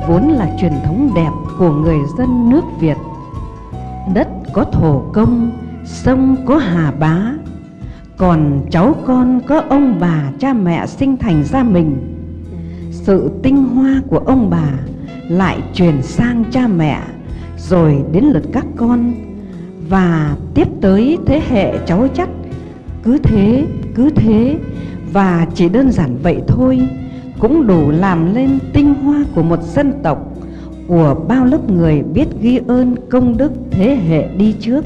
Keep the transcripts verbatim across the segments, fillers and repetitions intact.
vốn là truyền thống đẹp của người dân nước Việt. Đất có thổ công, sông có Hà Bá, còn cháu con có ông bà cha mẹ sinh thành ra mình. Sự tinh hoa của ông bà lại truyền sang cha mẹ, rồi đến lượt các con, và tiếp tới thế hệ cháu chắt. Cứ thế, cứ thế, và chỉ đơn giản vậy thôi cũng đủ làm lên tinh hoa của một dân tộc, của bao lớp người biết ghi ơn công đức thế hệ đi trước.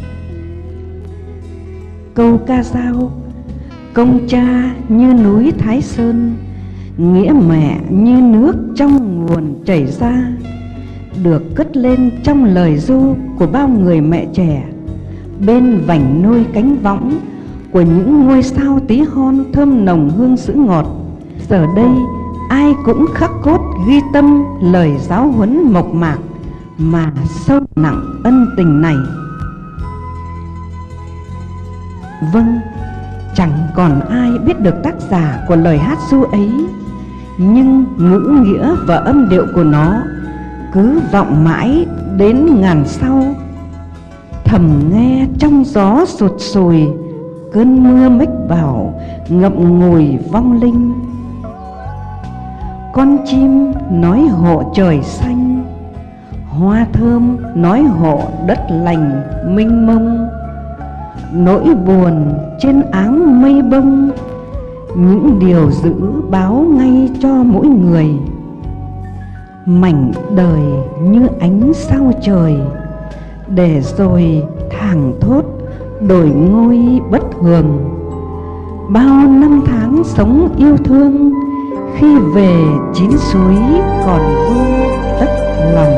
Câu ca dao: công cha như núi Thái Sơn, nghĩa mẹ như nước trong nguồn chảy ra, được cất lên trong lời ru của bao người mẹ trẻ, bên vành nôi cánh võng của những ngôi sao tí hon thơm nồng hương sữa ngọt. Giờ đây ai cũng khắc cốt ghi tâm lời giáo huấn mộc mạc mà sâu nặng ân tình này. Vâng, chẳng còn ai biết được tác giả của lời hát ru ấy, nhưng ngữ nghĩa và âm điệu của nó cứ vọng mãi đến ngàn sau. Thầm nghe trong gió sụt sùi, cơn mưa mách bảo ngậm ngùi vong linh. Con chim nói hộ trời xanh, hoa thơm nói hộ đất lành mênh mông. Nỗi buồn trên áng mây bông, những điều dữ báo ngay cho mỗi người. Mảnh đời như ánh sao trời, để rồi thảng thốt đổi ngôi bất thường. Bao năm tháng sống yêu thương, khi về chín suối còn vương đất lòng.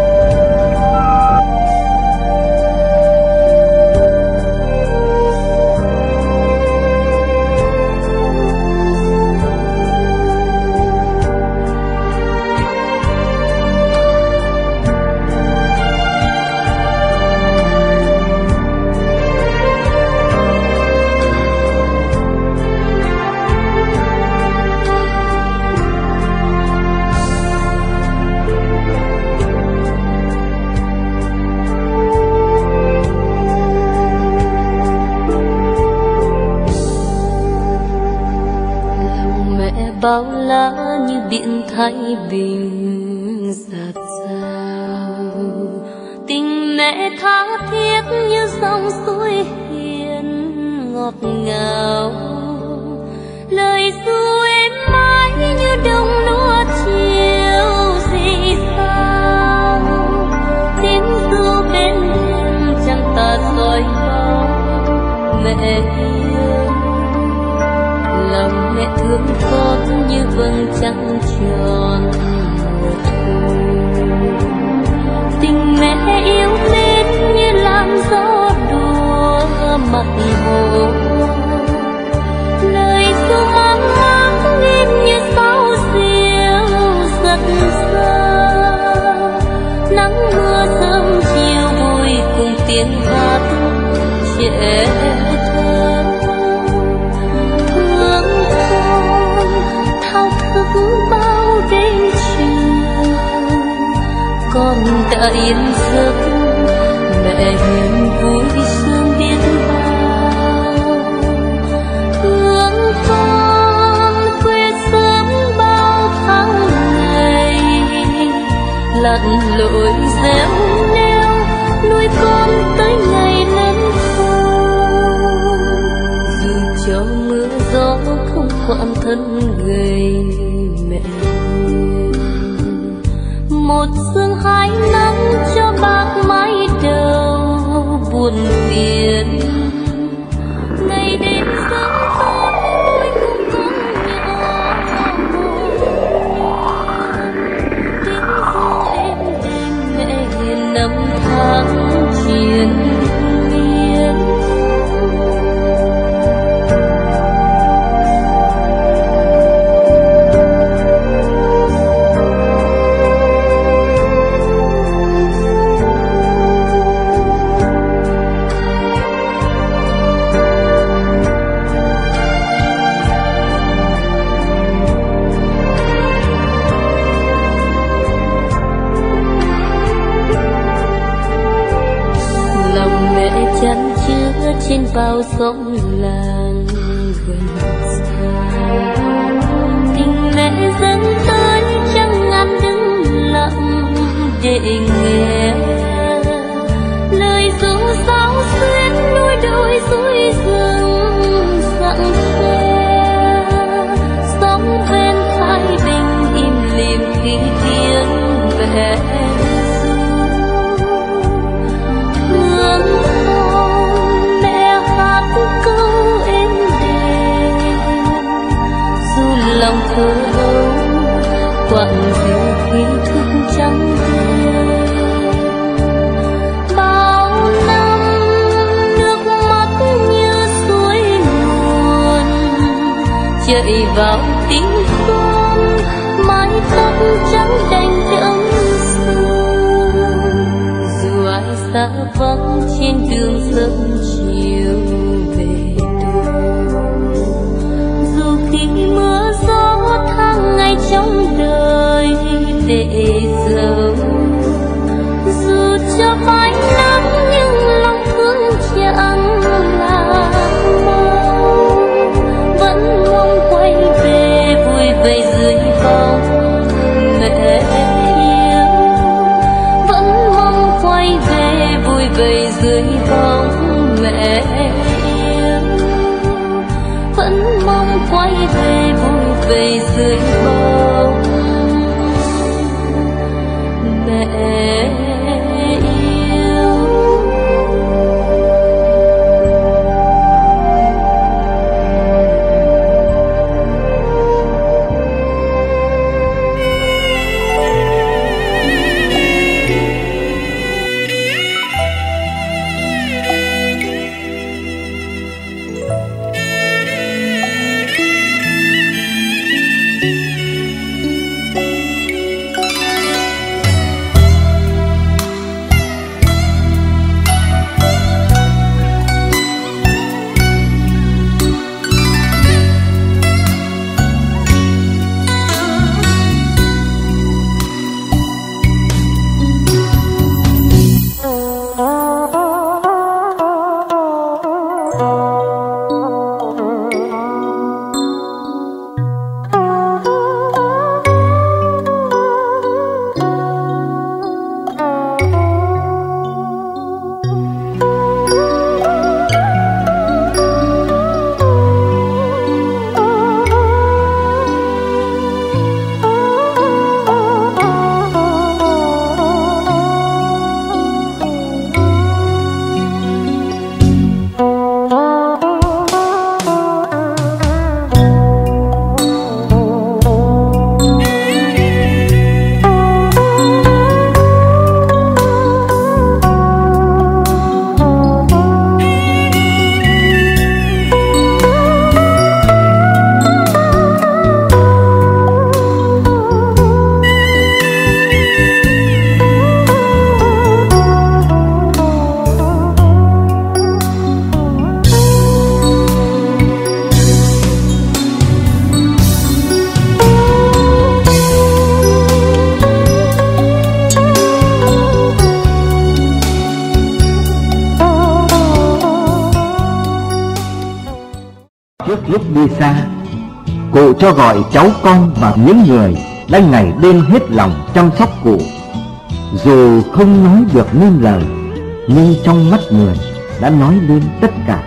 bao la như biển Thái Bình dạt dào, tình mẹ tha thiết như dòng suối hiền ngọt ngào, lời ru êm mãi như đồng lúa chiều rì sao, tiếng ru bên đêm chẳng tà soi bao mẹ yêu, lòng mẹ thương con như vầng trăng tròn mùa thu, tình mẹ yêu mến như làn gió đùa mặt hồ, lời ru ấm ấm nghiêm như sao diều giật xa, nắng mưa sớm chiều vui cùng tiếng hát trẻ thơ, thương con thao thức bao đêm chiều, con đã yên giấc mẹ hiền vui sương biết bao, thương con quê sớm bao tháng ngày, lặn lội réo neo nuôi con tới ngày lớn khôn, dù cho mưa gió không quản thân gầy mẹ hiền, một sương hai nắng cho bác mái đầu buồn phiền, ngày đêm sớm tối vui cùng con nhỏ tiếng ru êm đêm mẹ hiền năm tháng triền miên. vào xóm làng gần xa. Tình mẹ dâng tới chẳng ngăn đứng lặng để nghe lời ru sáo xuyên núi đồi suối rừng rặng xe. Sóng ven Thái Bình im lìm khi tiếng mẹ lòng thơ ấu quặn dịu khi thức trắng đêm. Bao năm nước mắt như suối nguồn chạy vào tiếng xuân, mái tóc trắng đành đẫm sương. Dù ai xa vắng trên đường sớm chiều về đâu, dù khi mưa gió tháng ngày trong đời để dấu, dù cho mãi nắng nhưng lòng thương chẳng là mau. Vẫn mong quay về vui vầy dưới bóng mẹ yêu, vẫn mong quay về vui vầy dưới bóng mẹ yêu, vẫn mong quay về vui vầy dưới bóng mẹ yêu. Trước lúc đi xa, cụ cho gọi cháu con và những người đã ngày đêm hết lòng chăm sóc cụ. Dù không nói được nên lời, nhưng trong mắt người đã nói lên tất cả.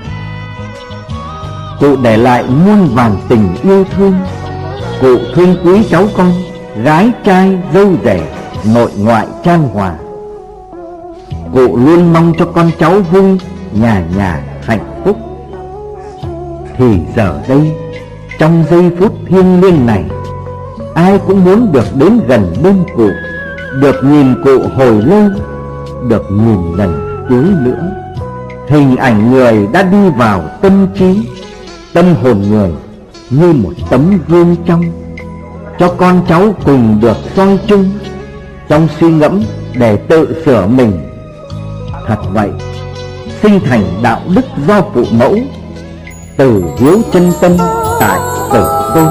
Cụ để lại muôn vàn tình yêu thương. Cụ thương quý cháu con, gái trai dâu rể, nội ngoại chan hòa. Cụ luôn mong cho con cháu vui, nhà nhà hạnh phúc. Thì giờ đây, trong giây phút thiêng liêng này, ai cũng muốn được đến gần bên cụ, được nhìn cụ hồi lâu, được nhìn lần cuối nữa. Hình ảnh người đã đi vào tâm trí, tâm hồn người như một tấm gương trong, cho con cháu cùng được soi chung trong suy ngẫm để tự sửa mình. Thật vậy, sinh thành đạo đức do phụ mẫu, từ hiếu chân tâm tại tử tôn.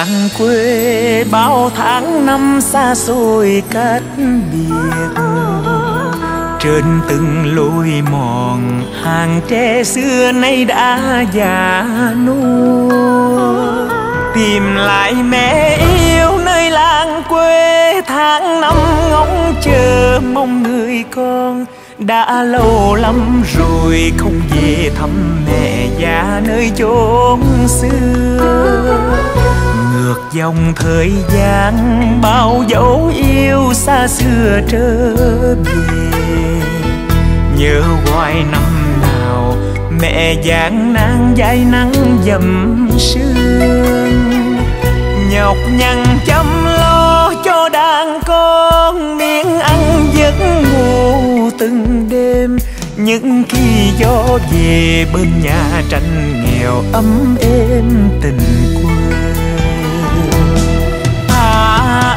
làng quê bao tháng năm xa xôi cách biệt. Trên từng lối mòn hàng tre xưa nay đã già nua. Tìm lại mẹ yêu nơi làng quê, tháng năm ngóng chờ mong người con. Đã lâu lắm rồi không về thăm mẹ già nơi chốn xưa. Ngược dòng thời gian bao dấu yêu xa xưa trở về. Nhớ hoài năm nào mẹ gian nan dãi nắng dầm sương. Nhọc nhằn chăm lo cho đàn con, miếng ăn giấc ngủ từng đêm. Những khi gió về bên nhà tranh nghèo ấm êm tình quê. À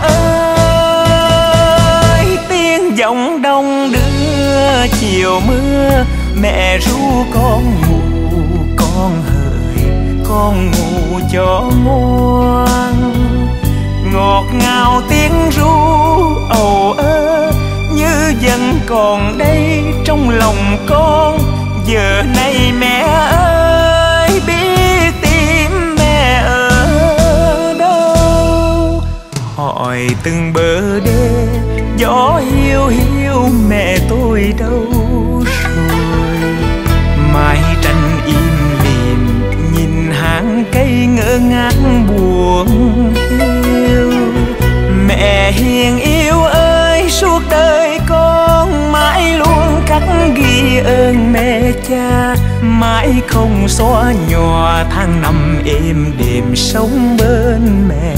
ơi tiếng giọng đông đưa chiều mưa, mẹ ru con ngủ con hỡi con ngủ cho ngoan. Ngọt ngào tiếng ru ầu ơ như vẫn còn đây trong lòng con. Giờ này mẹ ơi biết tìm mẹ ở đâu. Hỏi từng bờ đê gió hiu hiu mẹ tôi đâu rồi. Mái tranh im lìm nhìn hàng cây ngỡ ngác buồn hiu. Mẹ hiền yêu ơi suốt đời con mãi luôn khắc ghi ơn mẹ cha. Mãi không xóa nhòa tháng năm êm đềm sống bên mẹ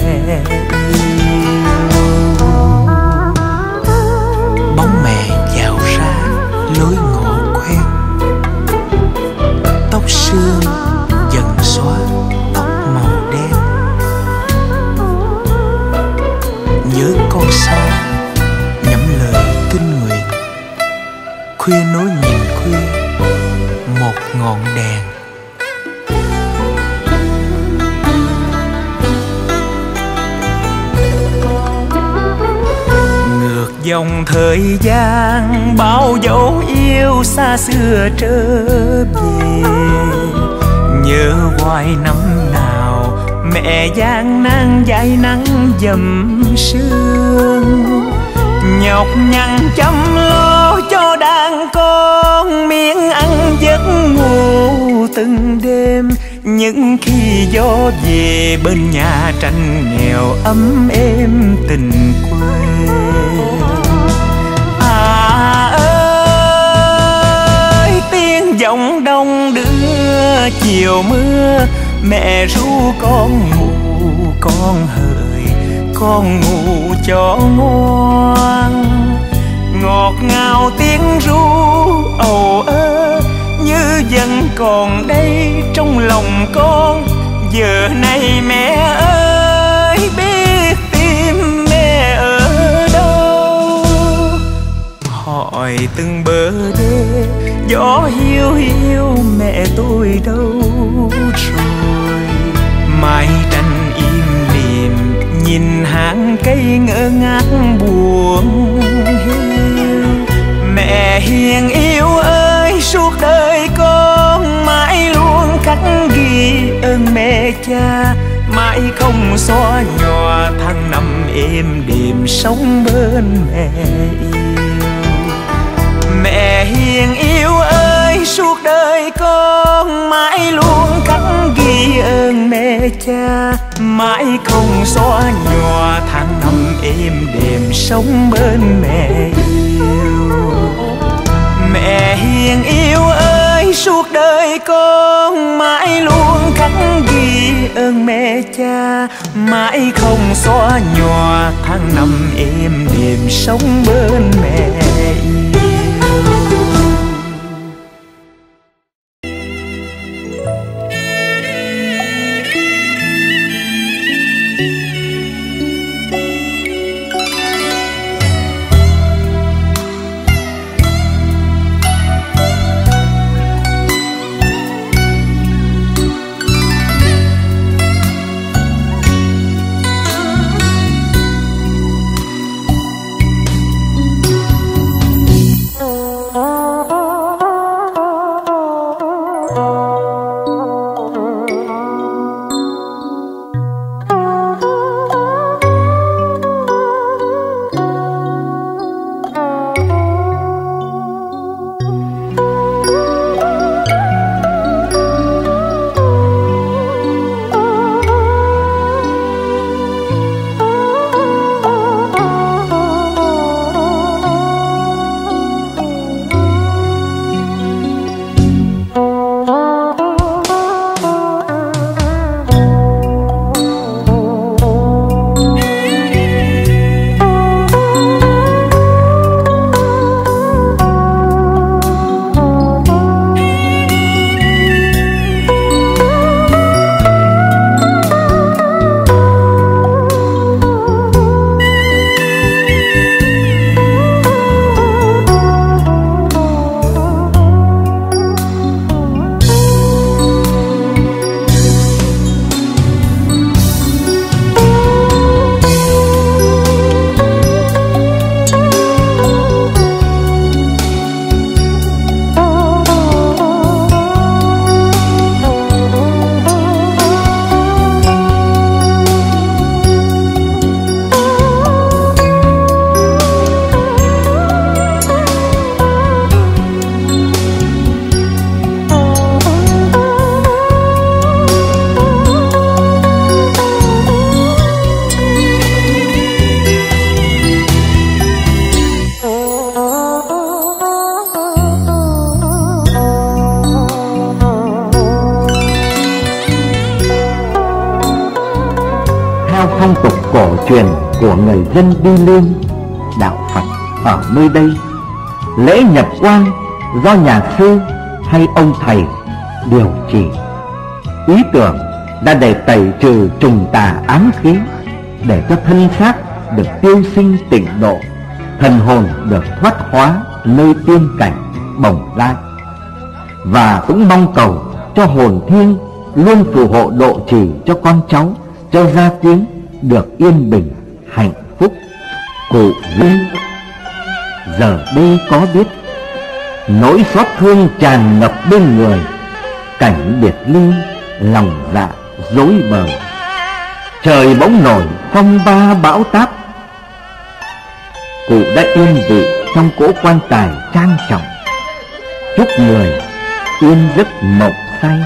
yêu. Bóng mẹ dạo ra lối ngõ quen, tóc sương dần xóa tóc màu đen. Nhớ con xa nhắm lời kinh nguyện, khuya nối nhìn khuya một ngọn đèn. Ngược dòng thời gian bao dấu yêu xa xưa trở về. Nhớ hoài năm nào mẹ gian nan dãi nắng dầm sương. Nhọc nhằn chăm lo cho đàn con, miếng ăn giấc ngủ từng đêm. Những khi gió về bên nhà tranh nghèo ấm êm tình quê. À ơi tiếng giọng đông đưa chiều mưa, mẹ ru con ngủ con hỡi con ngủ cho ngoan. Ngọt ngào tiếng ru ầu ơ như vẫn còn đây trong lòng con. Giờ này mẹ ơi biết tìm mẹ ở đâu. Hỏi từng bờ đê gió hiu hiu mẹ tôi đâu rồi. Mái tranh im lìm nhìn hàng cây ngỡ ngác buồn hiu. Mẹ hiền yêu ơi suốt đời con mãi luôn khắc ghi ơn mẹ cha. Mãi không xóa nhòa tháng năm êm đềm sống bên mẹ yêu. Mẹ hiền yêu ơi suốt đời con mãi luôn khắc ghi ơn mẹ cha. Mãi không xóa nhòa tháng năm êm đềm sống bên mẹ yêu. Mẹ hiền yêu ơi suốt đời con mãi luôn khắc ghi ơn mẹ cha. Mãi không xóa nhòa tháng năm êm đềm sống bên mẹ yêu. phong tục cổ truyền của người dân Đi Lên đạo Phật ở nơi đây. Lễ nhập quan do nhà sư hay ông thầy điều trì. Ý tưởng là để tẩy trừ trùng tà ám khí, để cho thân xác được tiêu sinh tịnh độ, thần hồn được thoát hóa nơi tiên cảnh Bồng Lai. Và cũng mong cầu cho hồn thiêng luôn phù hộ độ trì cho con cháu, cho gia quyến được yên bình hạnh phúc. Cụ Linh giờ đây có biết, nỗi xót thương tràn ngập bên người, cảnh biệt ly lòng dạ rối bời. Trời bỗng nổi phong ba bão táp, cụ đã yên vị trong cỗ quan tài trang trọng, chúc người yên giấc mộng say.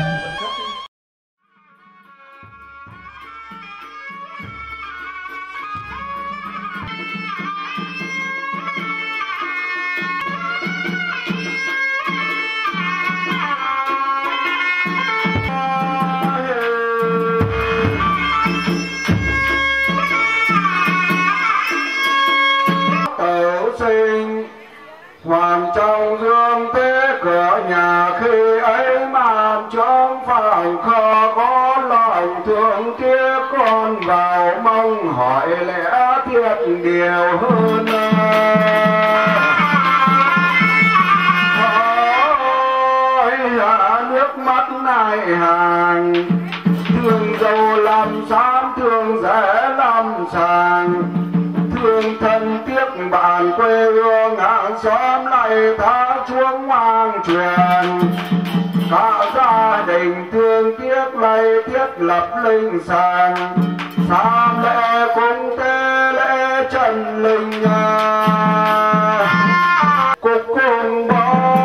Hoàng trong dương thế cửa nhà, khi ấy màn trong phòng kho có lòng thương tiếc con vào, mong hỏi lẽ thiết điều hơn. Ôi hạ nước mắt này hàng, thương dâu làm xám thương rẽ làm sàng, thương thân tiếc bạn quê hương hàng xóm này tha chuông hoàng truyền. Cả gia đình thương tiếc này thiết lập linh sàng, sam lễ cung tế lễ trần linh cục cùng bó.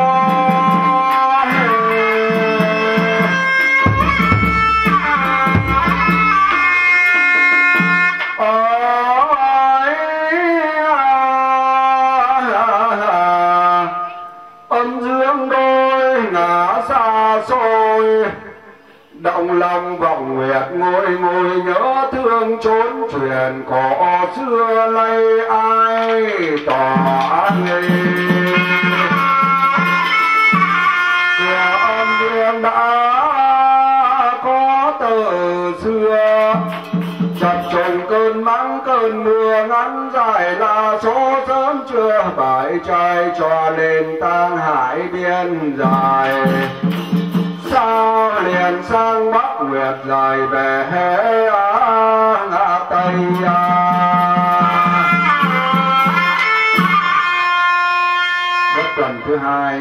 Động lòng vọng nguyệt ngồi ngồi nhớ thương trốn truyền cỏ xưa lây ai tỏ nghề. Âm dương đã có từ xưa, chập trùng cơn nắng cơn mưa ngắn dài là số sớm chưa phải trai, cho nên tang hải biên dài. Sao liền sang Bắc Nguyệt dài về Hễ ngã Tây Rất tuần thứ hai.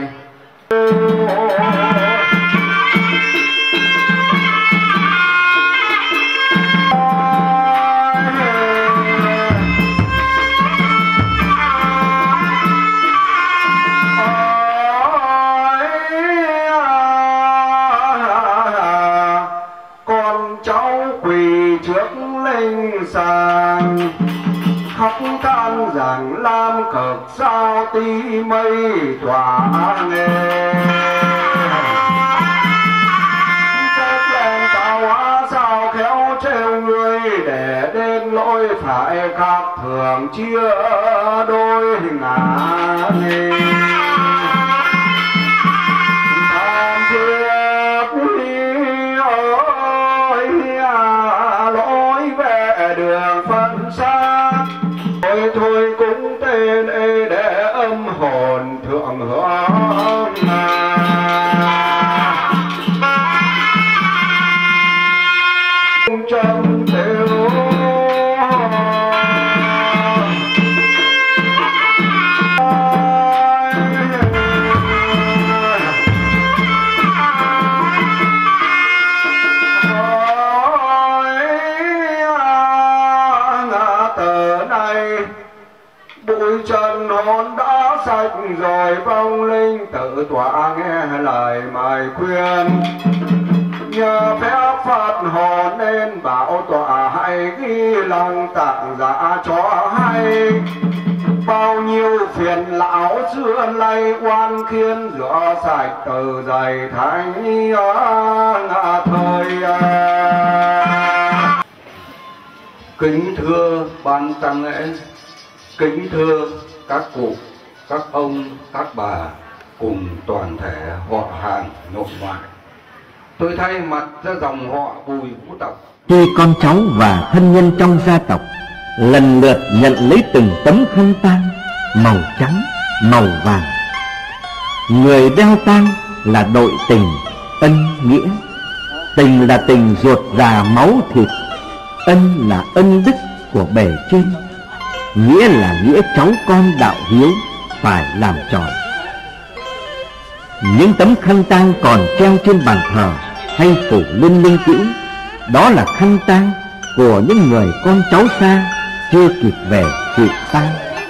Khóc than rằng lam cực sao tí mây tỏa nghe, chết lên tạo hóa sao khéo trêu người, để đến lỗi phải khác thường chia đôi ngả nghe. Tham thiết ơi lối về đường phân xa, thôi thôi cũng tên ê để âm hồn thượng hưởng. Trong tiêu bụi trần hồn đã sạch rồi, vong linh tự tỏa nghe lời mời khuyên. Nhờ phép Phật hồn nên bảo tỏa hay ghi lòng tặng giả cho hay. Bao nhiêu phiền lão xưa nay oan khiên, rửa sạch từ giày thánh ngã thời. Kính thưa ban tang lễ, kính thưa các cụ, các ông, các bà cùng toàn thể họ hàng nội ngoại. Tôi thay mặt cho dòng họ Bùi Vũ tộc, khi con cháu và thân nhân trong gia tộc lần lượt nhận lấy từng tấm khăn tang màu trắng, màu vàng. Người đeo tang là đội tình, ân nghĩa. Tình là tình ruột già máu thịt, ân là ân đức của bề trên, nghĩa là nghĩa cháu con đạo hiếu phải làm tròn. Những tấm khăn tang còn treo trên bàn thờ hay phủ lên linh cữu, đó là khăn tang của những người con cháu xa chưa kịp về dự tang.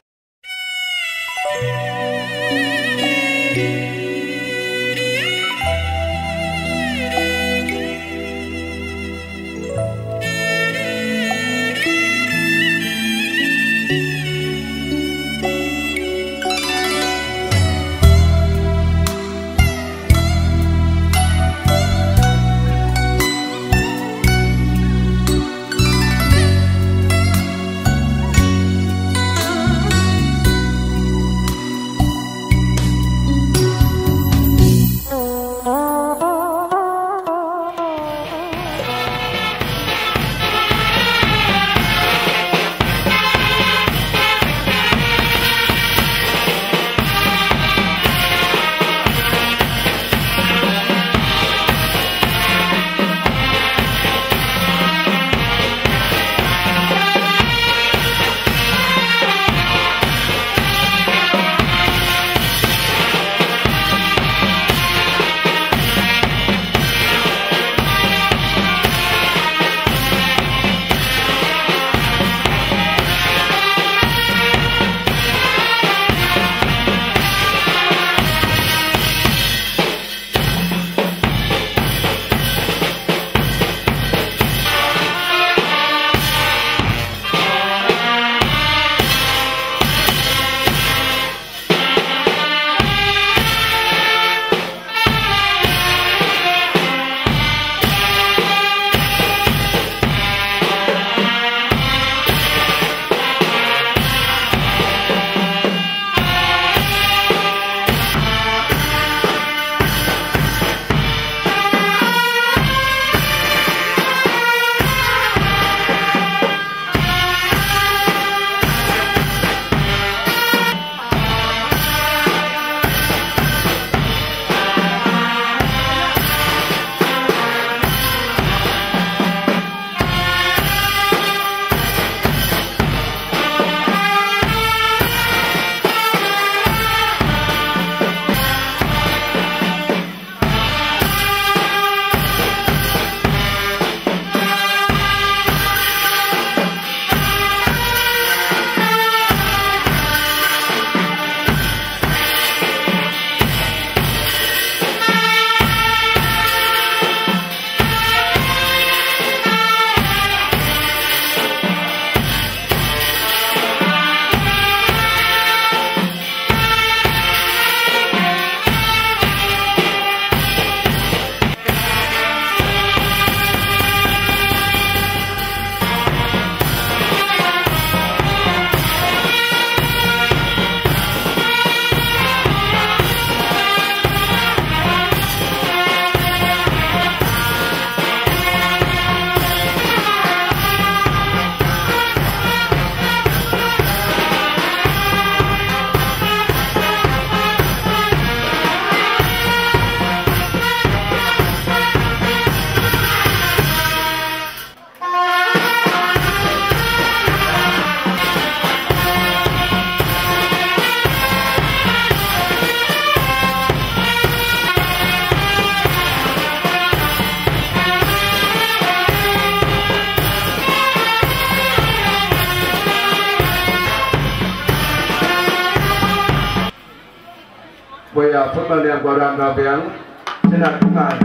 Bây giờ phút bao niệm của đoàn cờ viếng xin đặt chúng ngài.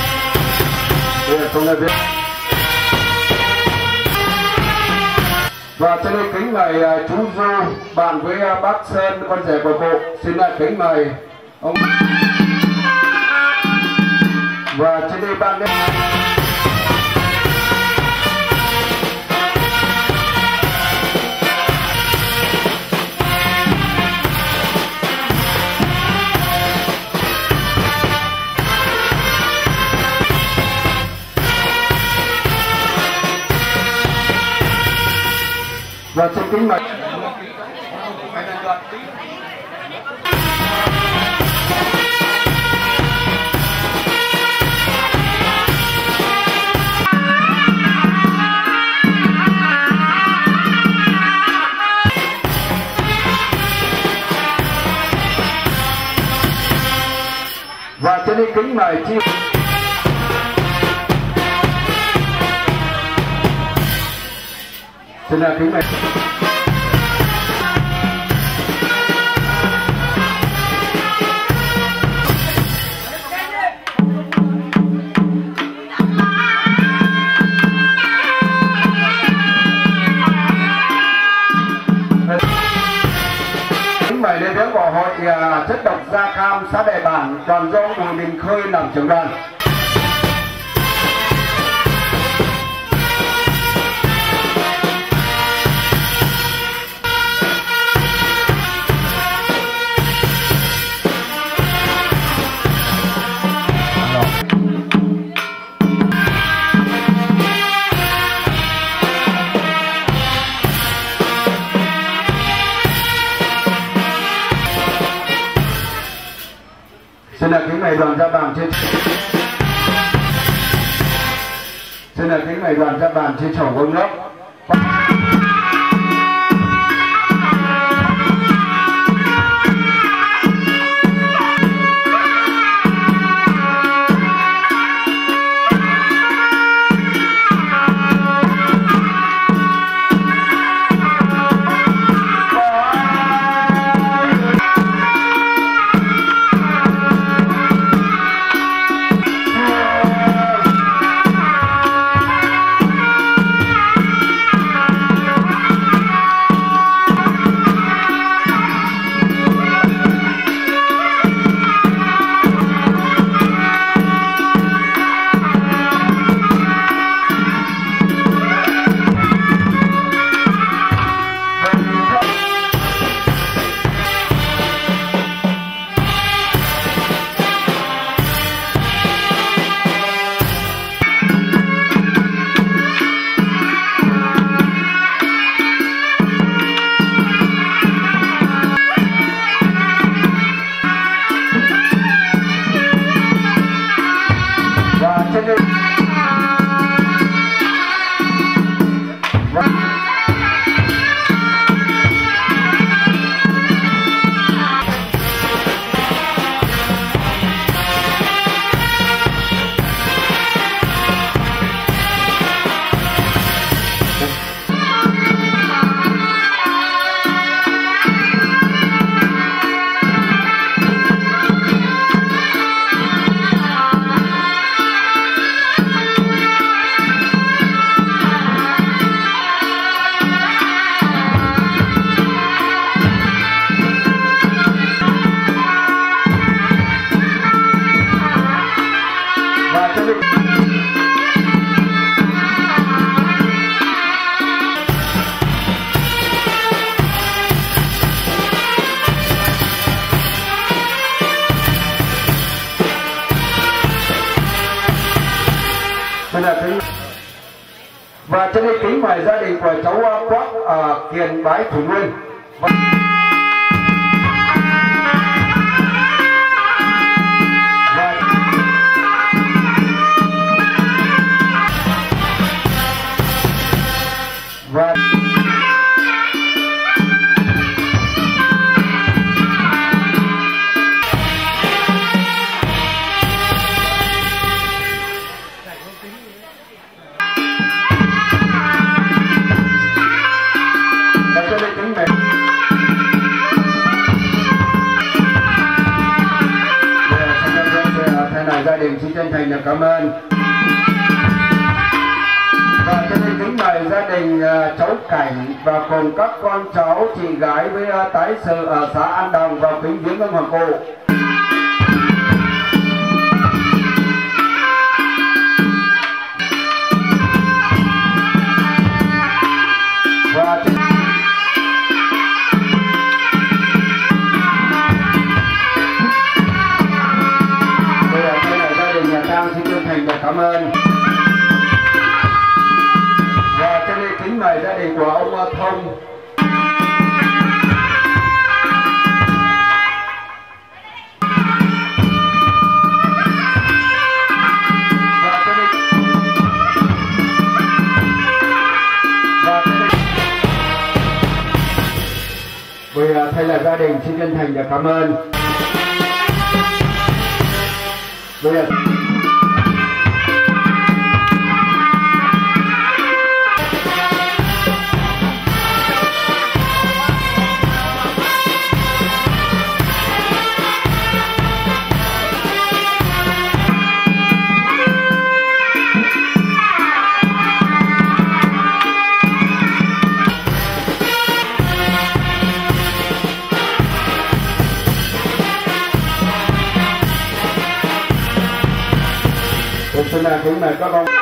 Bây giờ không ai biết. Và cho nên kính mời uh, chú Du bàn với uh, bác Sơn, con rể của cụ. Xin uh, kính mời ông. Và trên đây ban đêm và xin kính mời và xin kính mời chi xin là kính mời mời lên tiếng của hội uh, chất độc da cam xã Đại Bản, đoàn do Bùi Đình Khơi làm trưởng đoàn. Xin là kính mời đoàn Gia Bàn trên Xin là kính mời đoàn Gia Bàn trên chầu Vương Lốc. Và cho nên kính mời gia đình của cháu Quác ở Kiền Bái Thủ Nguyên. Và gia đình xin chân thành được cảm ơn. Và cho nên kính kính mời gia đình uh, cháu Cảnh và cùng các con cháu chị gái với uh, tái sự ở xã An Đồng vào kính viếng ông Hoàng Cụ. Và bây giờ đây là gia đình nhà Trang xin chân thành và cảm ơn. Và cho nên kính mời gia đình của ông Thông. Và cho nên và cho nên bây giờ thay là gia đình xin chân thành và cảm ơn. Bây giờ xin là kính mời các con.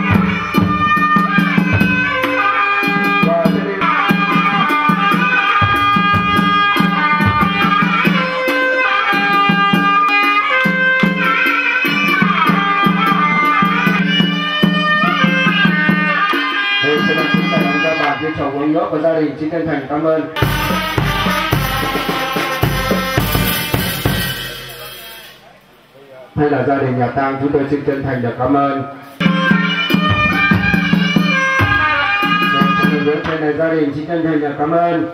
Và cho nên đây xin là kính mời ông cha bà với chầu uống nước của gia đình xin chân thành cảm ơn. Hay là gia đình nhà Tang chúng tôi xin chân thành được cảm ơn. Vâng, cho nên gia đình xin chân thành được cảm ơn.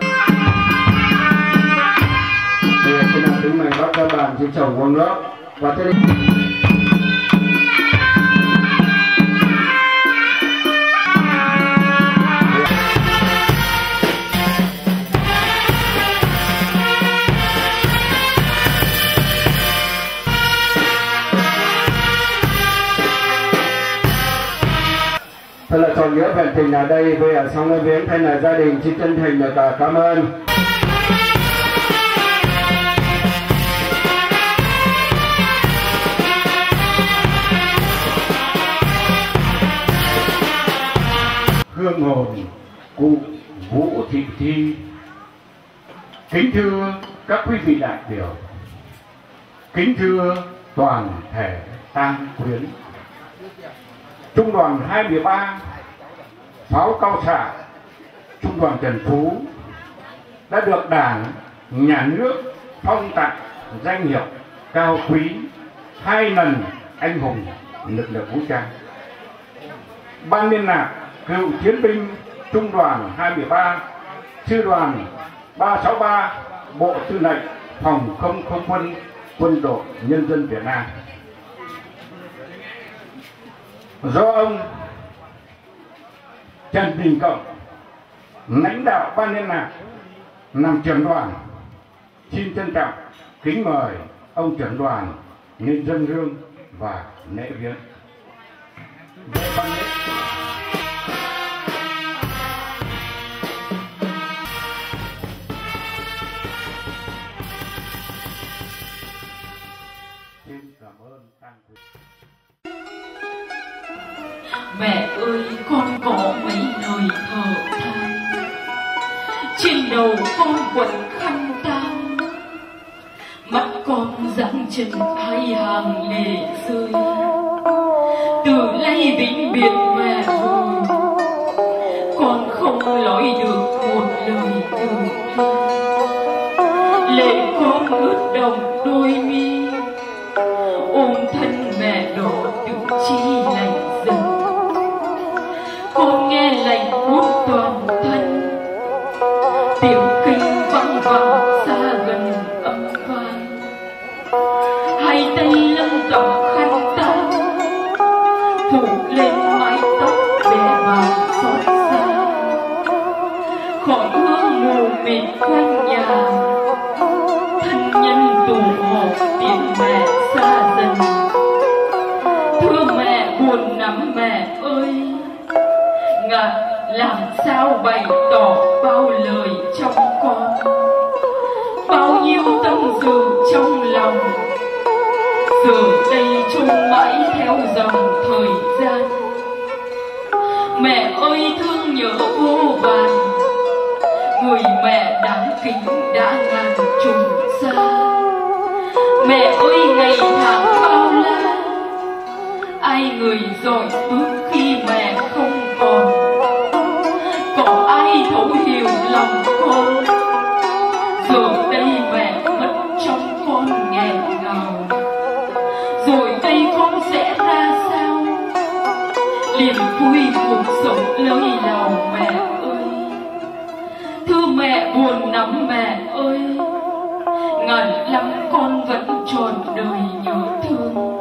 Bây giờ xin là kính mời bác gia bàn xin chồng uống nước và cho nên thật là tròn nghĩa vẹn tình ở đây với ở xong viếng thay là gia đình xin chân thành được cảm ơn. Hương hồn cụ Vũ Thị Thi. Kính thưa các quý vị đại biểu, kính thưa toàn thể tang quyến. Trung đoàn hai mươi ba pháo cao xạ Trung đoàn Trần Phú đã được Đảng, Nhà nước phong tặng danh hiệu cao quý hai lần anh hùng lực lượng vũ trang. Ban liên lạc cựu chiến binh Trung đoàn hai mươi ba, sư đoàn ba sáu ba, Bộ Tư lệnh Phòng không không quân Quân đội Nhân dân Việt Nam. Do ông Trần Đình Cộng, lãnh đạo ban liên lạc làm trưởng đoàn, xin trân trọng kính mời ông trưởng đoàn nên dâng hương và lễ viếng. Mẹ ơi, con có mấy lời thở than, trên đầu con quấn khăn tang, mắt con dáng chân hai hàng lệ rơi. Từ nay vĩnh biệt mẹ rồi, con không nói được một lời từ bi. Lệ con ướt đọng đôi mi, ôm thân mẹ đỏ tự chi lạnh dần. Con nghe lạnh buốt toàn thân, tiếng kinh văng vẳng xa gần âm vang. Hai tay lưng cầm khăn tang, phủ lên mái tóc bề bạc xót xa. Khói hương mù mịt quanh nhà, thân nhân tù họp tiếng mẹ xa dần. Thương mẹ buồn lắm mẹ ơi, ngạt làm sao bày tỏ bao lời trong con, bao nhiêu tâm sự trong lòng, giờ đây trôi mãi theo dòng thời gian. Mẹ ơi thương nhớ vô vàn, người mẹ đáng kính đã ngàn trùng xa. Mẹ ơi ngày tháng bao la, ai người dõi bước khi mẹ không còn. Có ai thấu hiểu lòng con, giờ đây mẹ mất trong con nghẹn ngào. Rồi đây con sẽ ra sao, liền vui cuộc sống lơi lào mẹ ơi. Thưa mẹ buồn lắm mẹ ơi, ngàn lắm con vẫn trọn đời nhớ thương.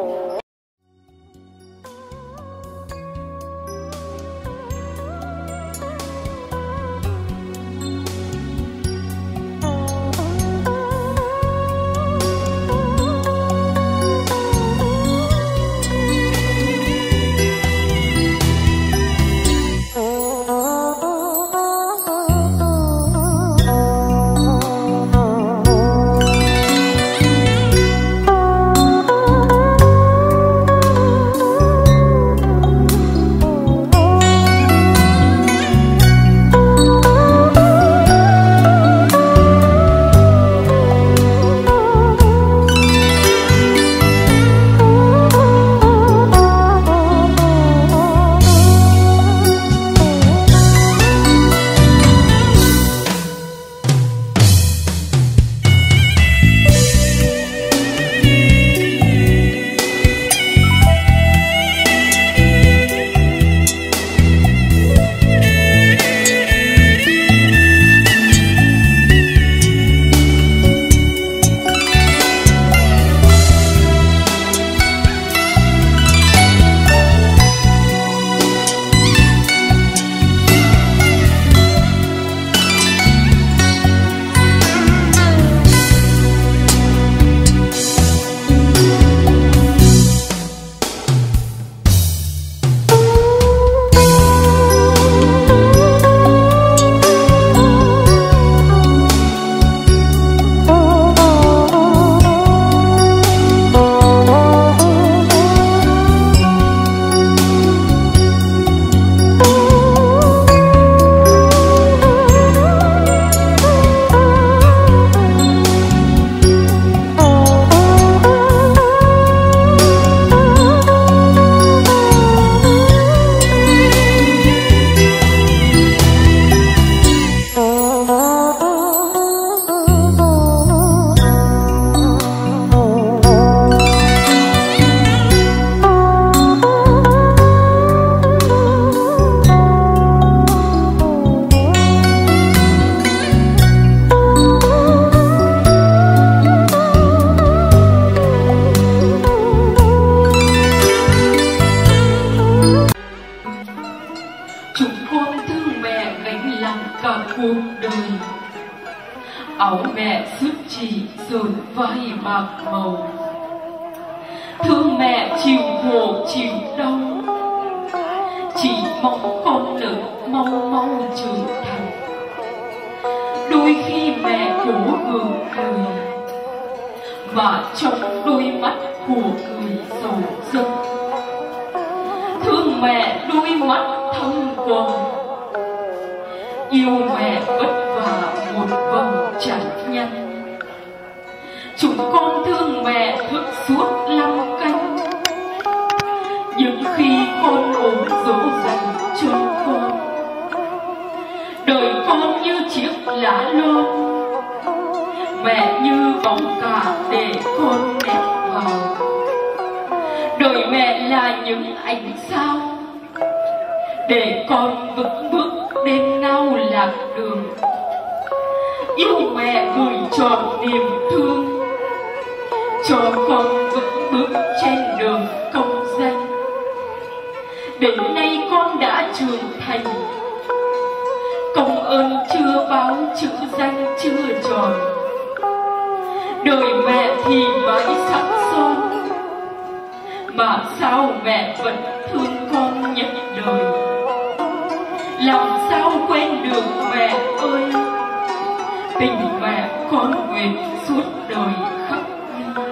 áo mẹ suốt chỉ rồi vai bạc màu. Thương mẹ chịu khổ chịu đau, chỉ mong con lớn mau mau trưởng thành. Đôi khi mẹ cố gượng cười, mà trong đôi mắt của cười sầu dâng. Thương mẹ đôi mắt thâm quầng, yêu mẹ vất vả một vòng chẳng nhân. Chúng con thương mẹ thức suốt năm canh, nhưng khi con ốm dỗ dành cho con, đời con như chiếc lá lon, mẹ như bóng cả để con nép vào. Đời mẹ là những ánh sao, để con vững bước đêm nào lạc đường. Yêu mẹ gửi trọn niềm thương, cho con vững bước trên đường công danh. Đến nay con đã trưởng thành, công ơn chưa báo chữ danh chưa tròn. Đời mẹ thì mãi sắc son, mà sao mẹ vẫn thương con nhất đời. Làm tình mẹ con nguyện suốt đời khắc ghi.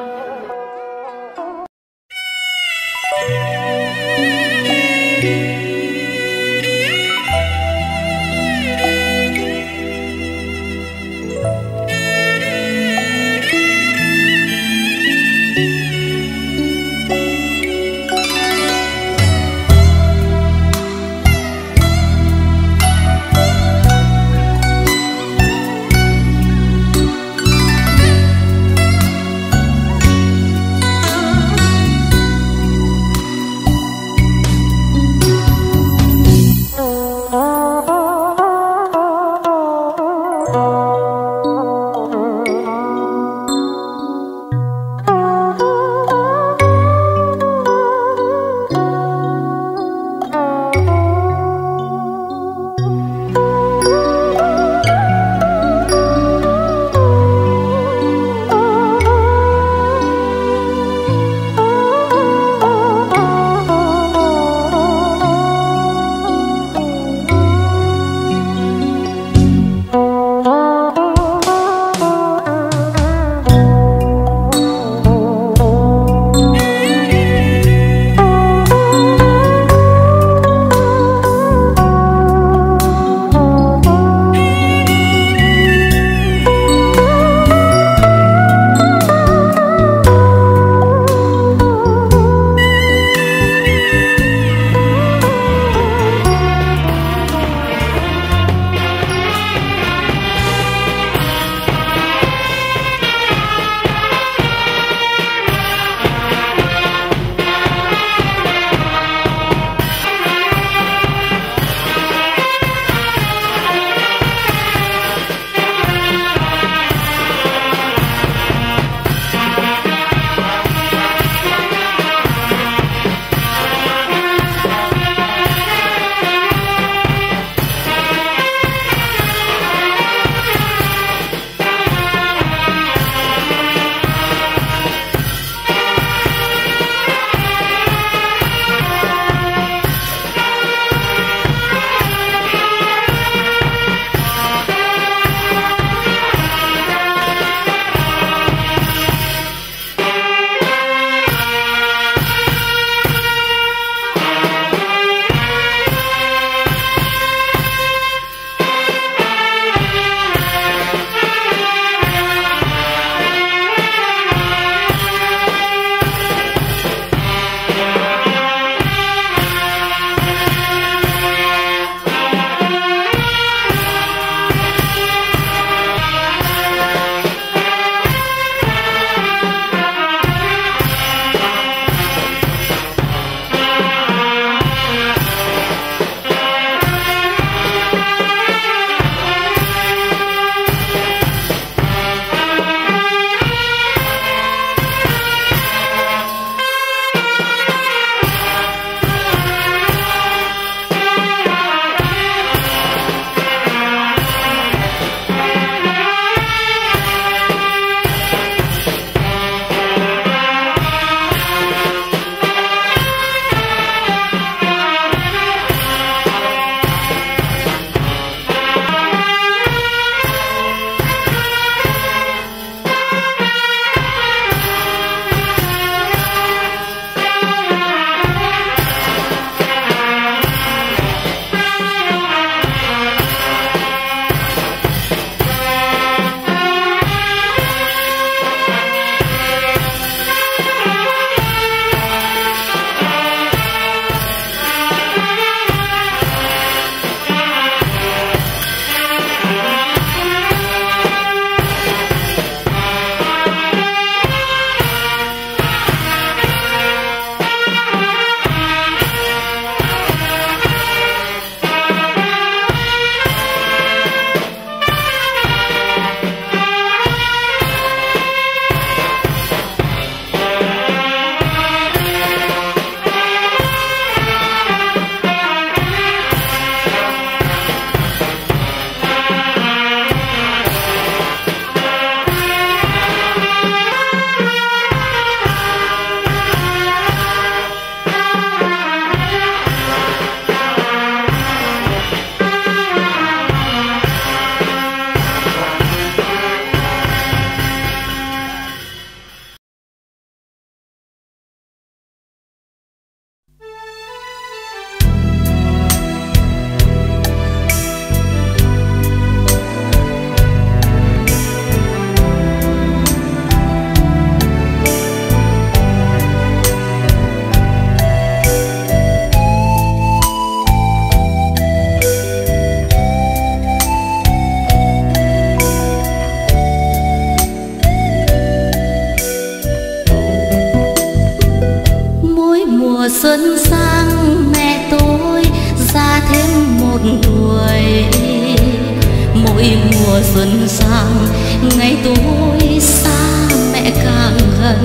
xuân sang mẹ tôi ra thêm một tuổi. Mỗi mùa xuân sang ngày tôi xa mẹ càng gần.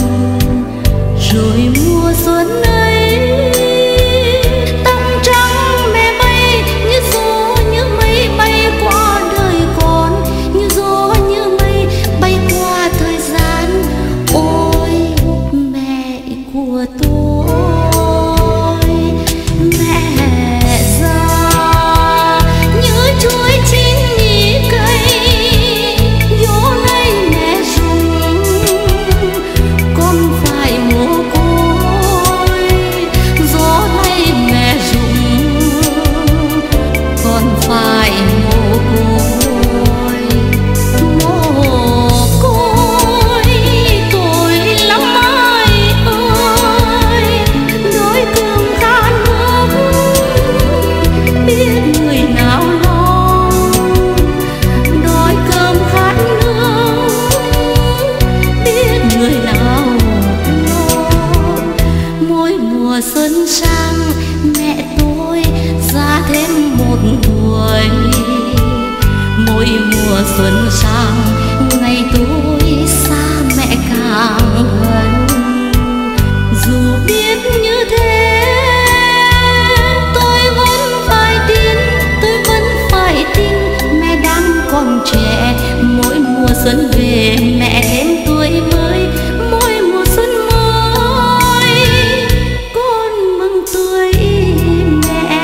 Rồi mùa xuân ấy tóc trắng mẹ bay như gió như mây bay qua đời con, như gió như mây bay qua thời gian. Ôi mẹ của tôi, mẹ già như chuối chín nhị cây, gió này mẹ rụng con phải mồ côi. Gió này mẹ rụng con phải mồ côi. Mồ côi tôi lắm ai ơi, đói cơm khát nước biết người nào lo. Đói cơm khát nước biết người nào lo. Mỗi mùa xuân sang mẹ tôi ra thêm một tuổi. Mỗi mùa xuân sang ngày tôi xa mẹ càng gần. Dù biết như thế tôi vẫn phải tin, tôi vẫn phải tin mẹ đang còn trẻ. Mỗi mùa xuân về mẹ thêm tuổi mới, mỗi mùa xuân mới con mừng tuổi mẹ.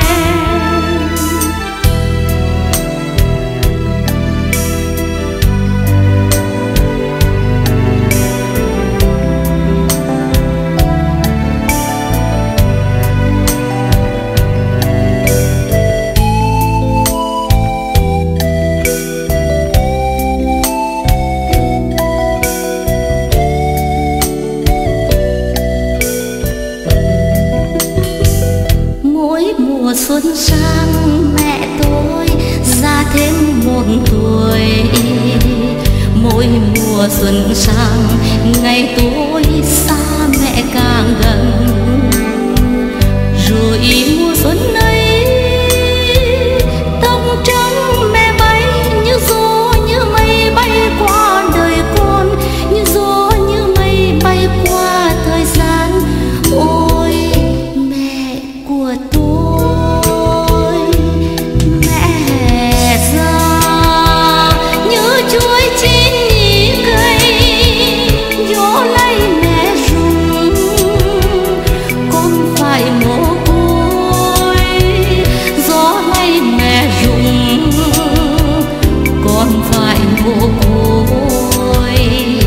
Mỗi mùa xuân sang mẹ tôi ra thêm một tuổi. Mỗi mùa xuân sang ngày tôi xa mẹ càng gần. Rồi mùa xuân ấy tóc trắng mẹ bay như gió như mây bay qua đời con, như gió như mây bay qua thời gian. Ôi mẹ của tôi, mẹ già như chuối chín nhị cây, gió này mẹ rụng con phải mồ côi. Gió này mẹ rụng con phải mồ côi.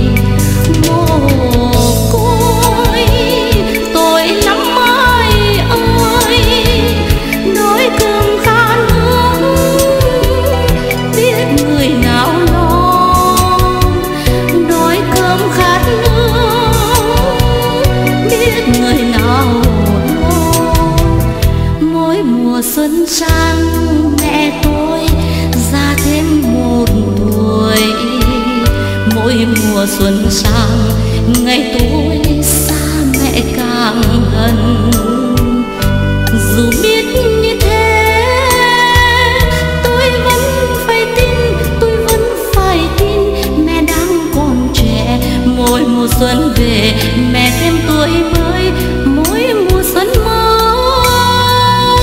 Mồ côi tôi lắm ai ơi, đói cơm khát nước biết người nào lo. Đói cơm khát nước biết người nào lo. Mỗi mùa xuân sang mẹ tôi ra thêm một tuổi. Mỗi mùa xuân sang ngày tôi xa mẹ càng gần. Dù biết như thế tôi vẫn phải tin, tôi vẫn phải tin mẹ đang còn trẻ. Mỗi mùa xuân về mẹ thêm tuổi mới, mỗi mùa xuân mới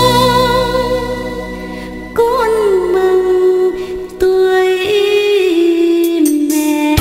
con mừng tuổi mẹ.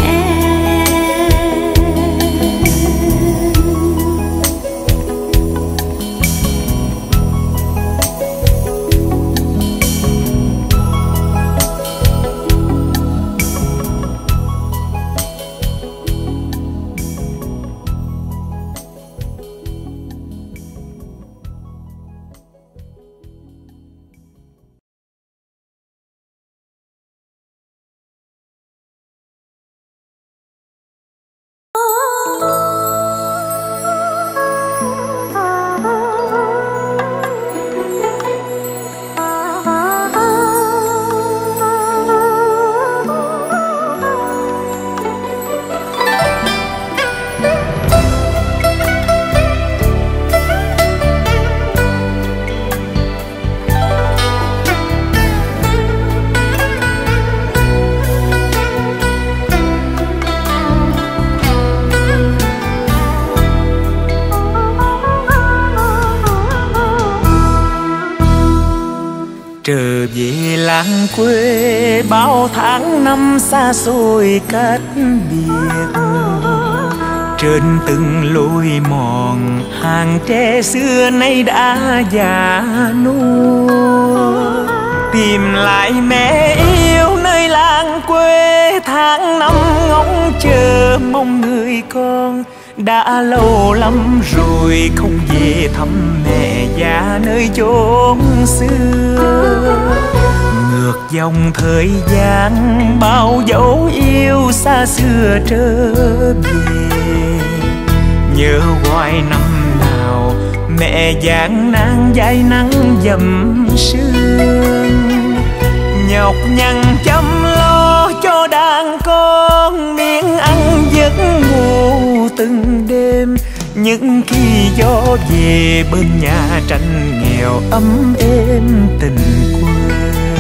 làng quê bao tháng năm xa xôi cách biệt. Trên từng lối mòn hàng tre xưa nay đã già nua. Tìm lại mẹ yêu nơi làng quê, tháng năm ngóng chờ mong người con. Đã lâu lắm rồi không về thăm mẹ già nơi chốn xưa. Ngược dòng thời gian bao dấu yêu xa xưa trở về. Nhớ hoài năm nào mẹ gian nan dãi nắng dầm sương. Nhọc nhằn chăm lo cho đàn con, miếng ăn giấc ngủ từng đêm. Những khi gió về bên nhà tranh nghèo ấm êm tình quê.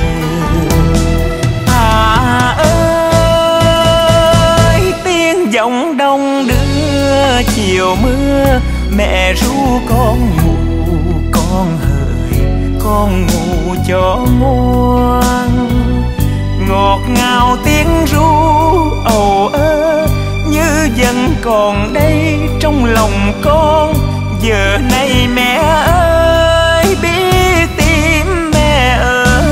À ơi tiếng giọng đông đưa chiều mưa, mẹ ru con ngủ con hỡi con ngủ cho ngoan. Ngọt ngào tiếng ru ầu ơ như vẫn còn đây trong lòng con. Giờ này mẹ ơi biết tìm mẹ ở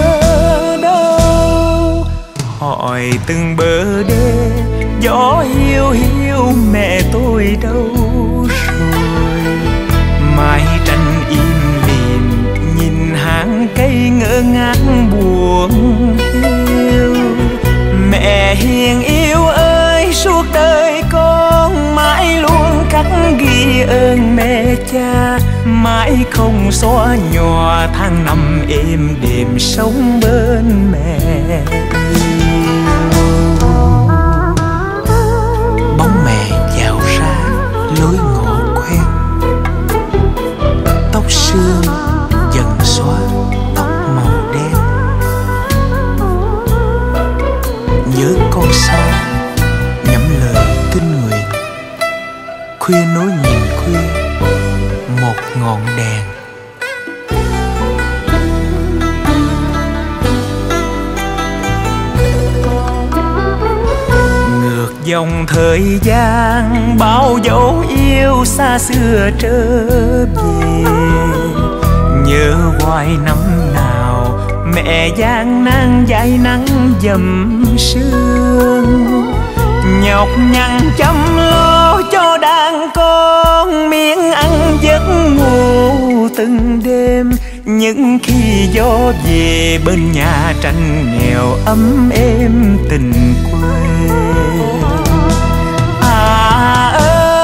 đâu. Hỏi từng bờ đê gió hiu hiu mẹ tôi đâu rồi. Mái tranh im lìm nhìn hàng cây ngỡ ngác buồn hiu. Mẹ hiền yêu ơi suốt đời con mãi luôn khắc ghi ơn mẹ cha. Mãi không xóa nhòa tháng năm êm đềm sống bên mẹ yêu. Bóng mẹ dạo ra lối ngõ quen, tóc sương dần xóa tóc màu đen. Nhớ con xa nhẩm lời kinh nguyện, khuya nối nhìn khuya một ngọn đèn. Ngược dòng thời gian bao dấu yêu xa xưa trở về. Nhớ hoài năm nào mẹ gian nan dãi nắng dầm sương. Nhọc nhằn chăm lo cho đàn con, miếng ăn giấc ngủ từng đêm. Những khi gió về bên nhà tranh nghèo ấm êm tình quê. À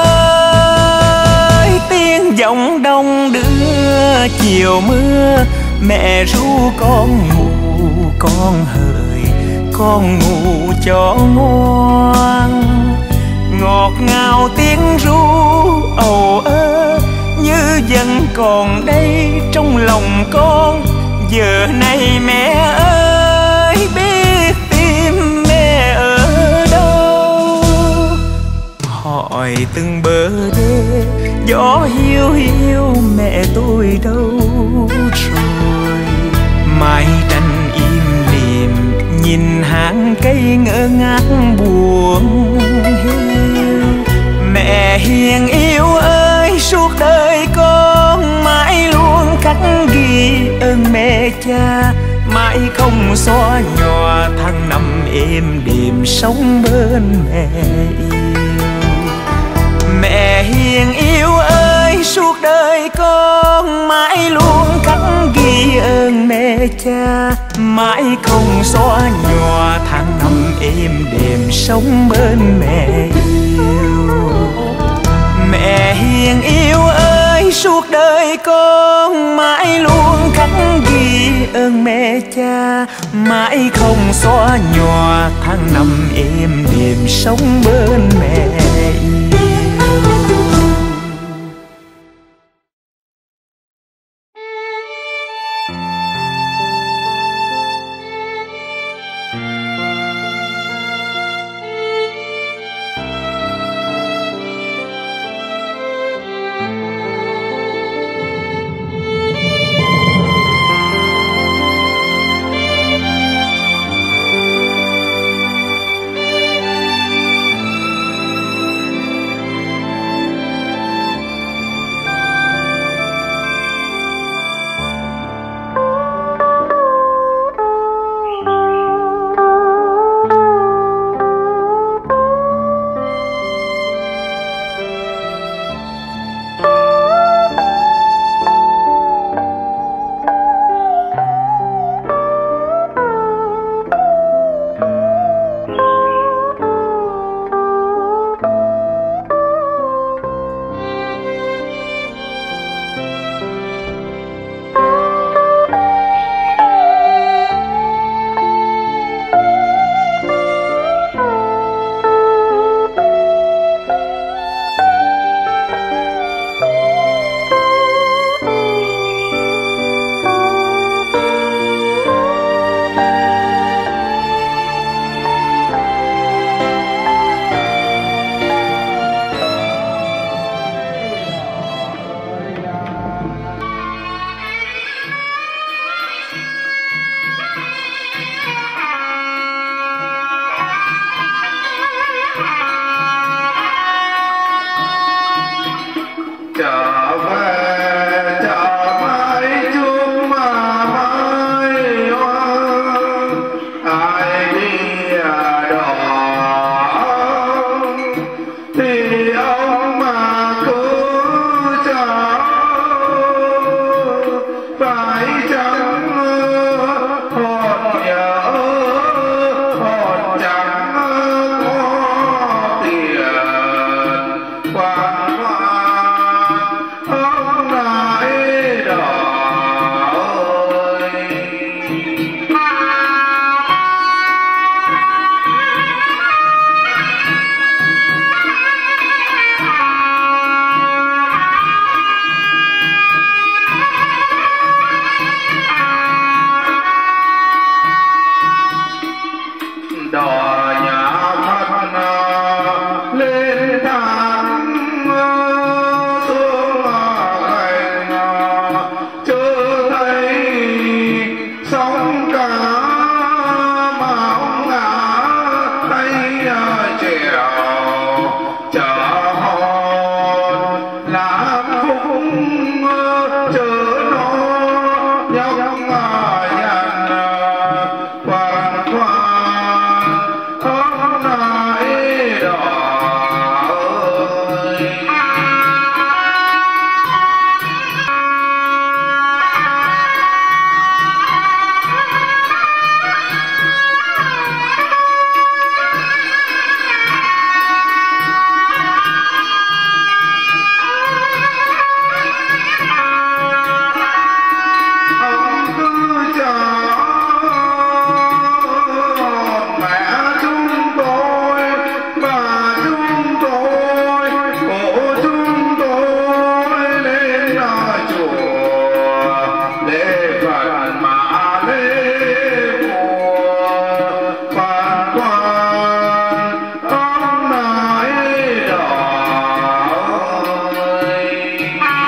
ơi tiếng giọng đông đưa chiều mưa, mẹ ru con ngủ con hỡi con ngủ cho ngoan. Ngọt ngào tiếng ru ầu ơ như vẫn còn đây trong lòng con. Giờ này mẹ ơi biết tìm mẹ ở đâu. Hỏi từng bờ đê gió hiu hiu mẹ tôi đâu rồi. Mái tranh im lìm nhìn hàng cây ngỡ ngác buồn hiu. Mẹ hiền yêu ơi suốt đời con mãi luôn khắc ghi ơn mẹ cha. Mãi không xóa nhòa tháng năm êm đềm sống bên mẹ yêu. Mẹ hiền yêu ơi suốt đời con mãi luôn khắc ghi ơn mẹ cha. Mãi không xóa nhòa tháng năm êm đềm sống bên mẹ yêu. Mẹ hiền yêu ơi suốt đời con mãi luôn khắc ghi ơn mẹ cha. Mãi không xóa nhòa tháng năm êm đềm sống bên mẹ yêu. trở về chợ mái chung mà mái hoa, ai đi đò thì ông mà cứ chờ phải chăng hồn nhớ hồn chẳng có tiền quan hoan ông lại đỏ ơi. Đò nhà Phật lên thang xuống gành chưa thấy sóng cá mà ông ngã tay chèo chở hồn làm khúc chở nó nhóc nhằn quan quan ông lại đỏ ơi. Ông cứ chờ mẹ chúng tôi, bà chúng tôi, cụ chúng tôi lên chùa để Phật mà lễ mùa quan quan ông lại đỏ ơi.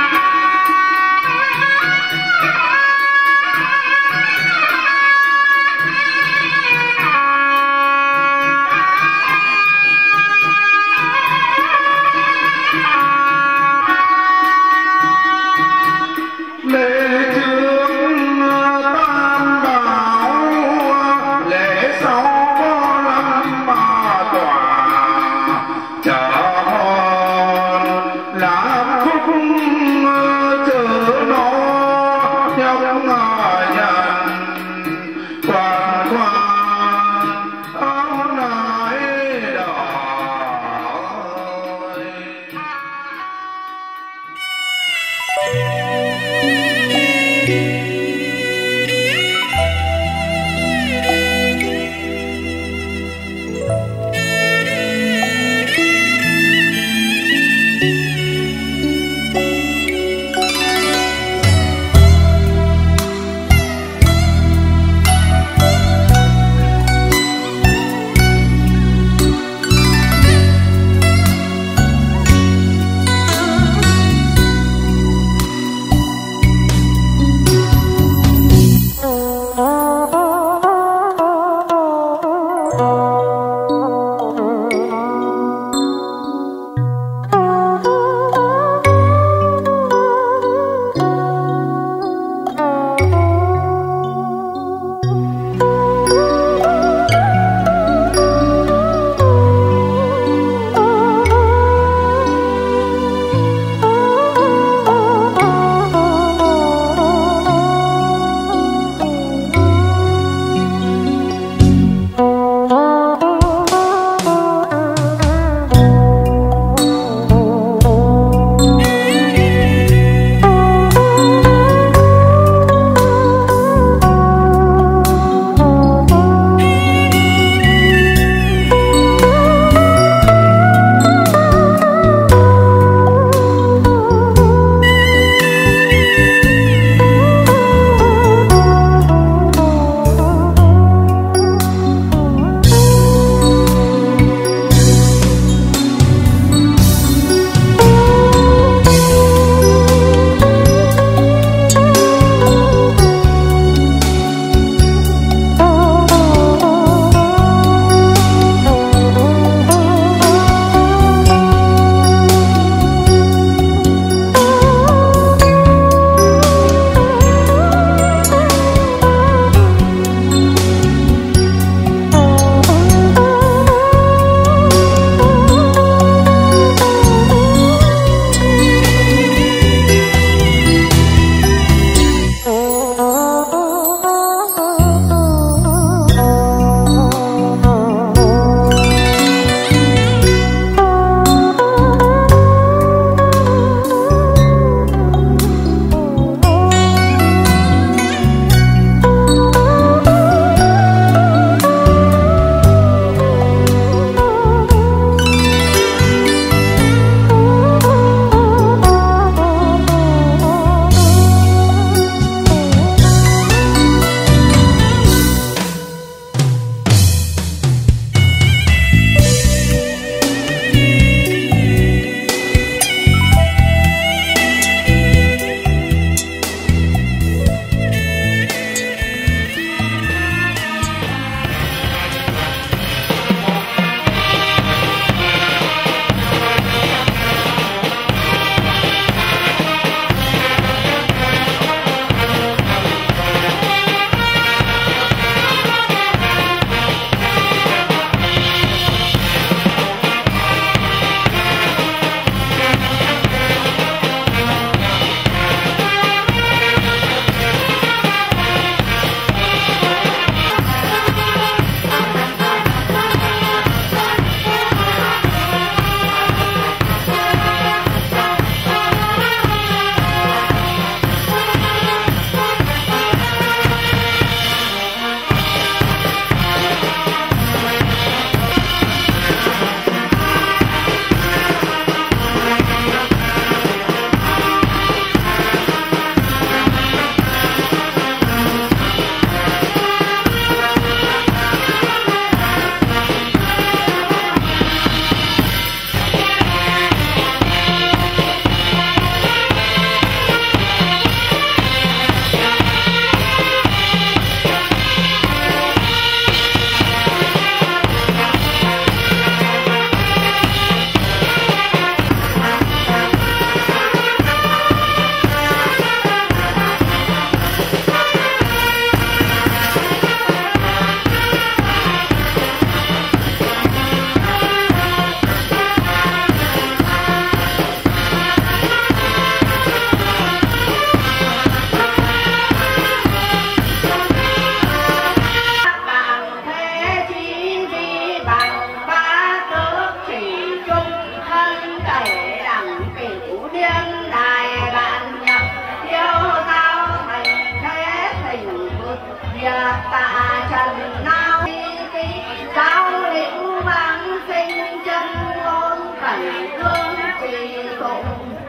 Lễ trước tam bảo, lễ sau có năm bà tòa chở hồn làm khúc chở nó nhóc nhằn quan quan ông lại đỏ ơi. lần nào cao lĩnh vang sinh chân ngôn cảnh hương trì tụng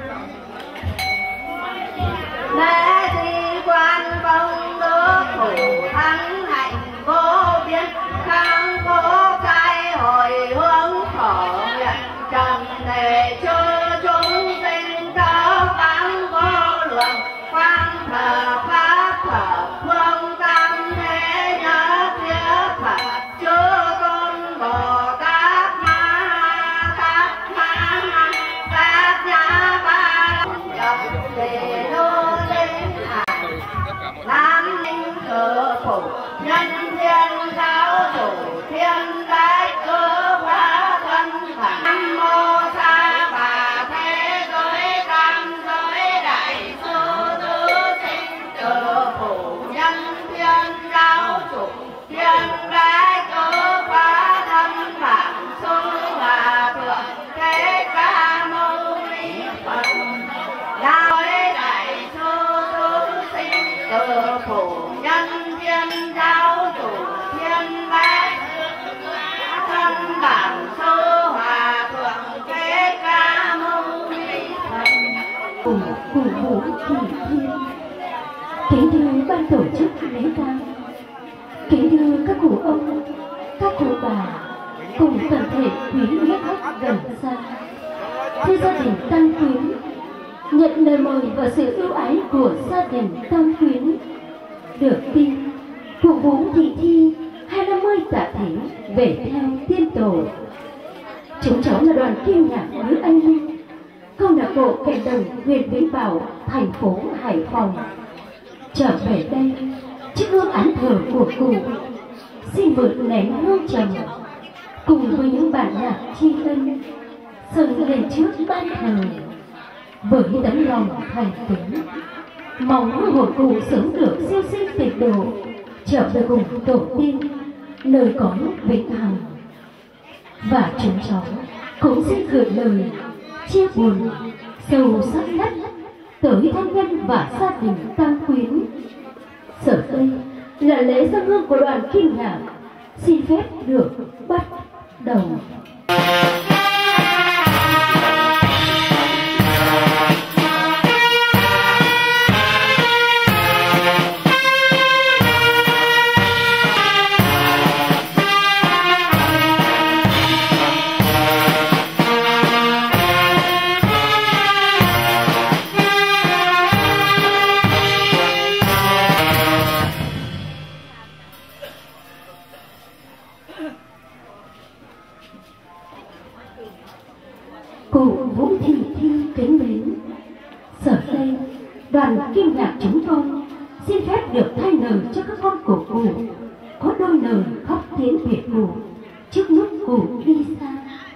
lễ di quan công đức thủ thắng hạnh vô biên khang cố cai hồi hướng khổ nguyện trần thể chư chúng sinh cao tăng vô lượng quang thờ pháp thờ phương tam thế nhớ thiết phật chư tôn bồ tát ma tát ma tát nhã ba nhập đề đô linh hải nam ninh cử phủ nhân thiên giáo chủ thiên đại cư hóa thân phật nam mô sa bà thế giới tam giới đại sư tứ sinh cử phủ nhân thiên giáo chủ thiên đại cư hóa thân phật sư hòa thượng thế ca mâu ni phật nam đại sư tứ sinh cử phủ nhân thiên giáo chủ thiên đại thân bản sư hòa thượng thế ca mâu ni phật. Cùng cùng vũ thị thiên, kính thưa ban tổ chức lễ tang, kính thưa các cụ ông, các cụ bà cùng toàn thể quý nghĩa khách gần xa, thưa gia đình Tăng Quyến, nhận lời mời và sự ưu ái của gia đình Tăng Quyến, được tin cụ Vũ Thị Thi hai năm mươi tạ thế về theo tiên tổ. Chúng cháu là đoàn kim nhạc nữ anh linh câu lạc bộ Cảnh Đồng, huyện Vĩnh Bảo, thành phố Hải Phòng, trở về đây trước hương án thờ của cụ, xin vượt nén hương trầm cùng với những bản nhạc tri ân dâng lên trước ban thờ với tấm lòng thành kính, mong hương hồn cụ sớm được siêu sinh tịnh độ, trở về cùng tổ tiên nơi có vĩnh hằng. Và chúng cháu cũng xin gửi lời chia buồn sâu sắc nhất tới thân nhân và gia đình Tăng Quyến. Sở đây là lễ dâng hương của đoàn Kim Nhạc, xin phép được bắt đầu. Cụ Vũ Thị Thi kính mến, sở đây đoàn Kim Nhạc chúng con xin phép được thay lời cho các con của cụ có đôi lời khóc tiễn biệt cụ trước lúc cụ đi xa.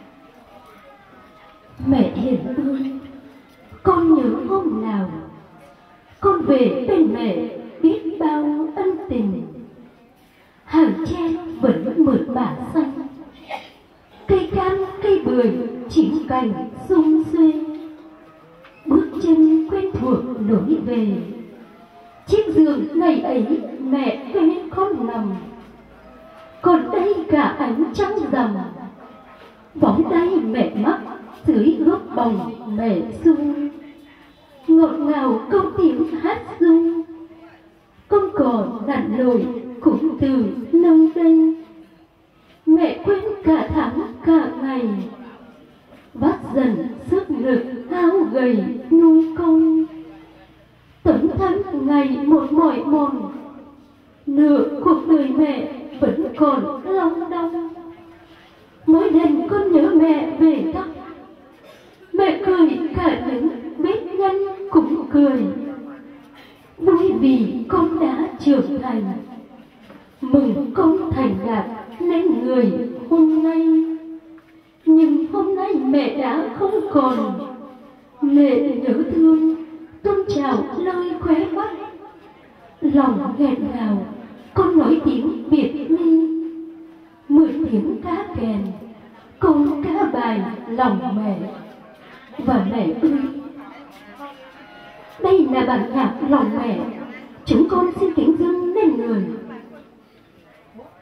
Mẹ hiền ơi, con nhớ hôm nào con về bên mẹ biết bao ân tình. Hàng tre vẫn mượt bả xanh, cây cam cây bưởi chín cành sum xuê, bước chân quen thuộc lối về. Chiếc giường ngày ấy mẹ kê không nằm, còn đây cả ánh trăng rằm. Bóng đây mẹ mắc dưới gốc bồng mẹ sung, ngọt ngào câu tiếng hát ru. Con còn lặn lội cũng từ nơi đây, mẹ quên cả tháng cả ngày, vắt dần sức lực áo gầy nuôi con. Tấm thân ngày một mỏi mòn, nửa cuộc đời mẹ vẫn còn long đong. Mỗi lần con nhớ mẹ về thăm, mẹ cười cả những bếp nhân cũng cười, vui vì con đã trưởng thành, mừng con thành đạt nên người hôm nay. Nhưng hôm nay mẹ đã không còn, mẹ nhớ thương tuôn trào lơi khóe mắt. Lòng nghẹn ngào con nói tiếng biệt ly, mượn tiếng cá kèn con ca bài lòng mẹ. Và mẹ ơi, đây là bản nhạc lòng mẹ chúng con xin kính dâng lên người.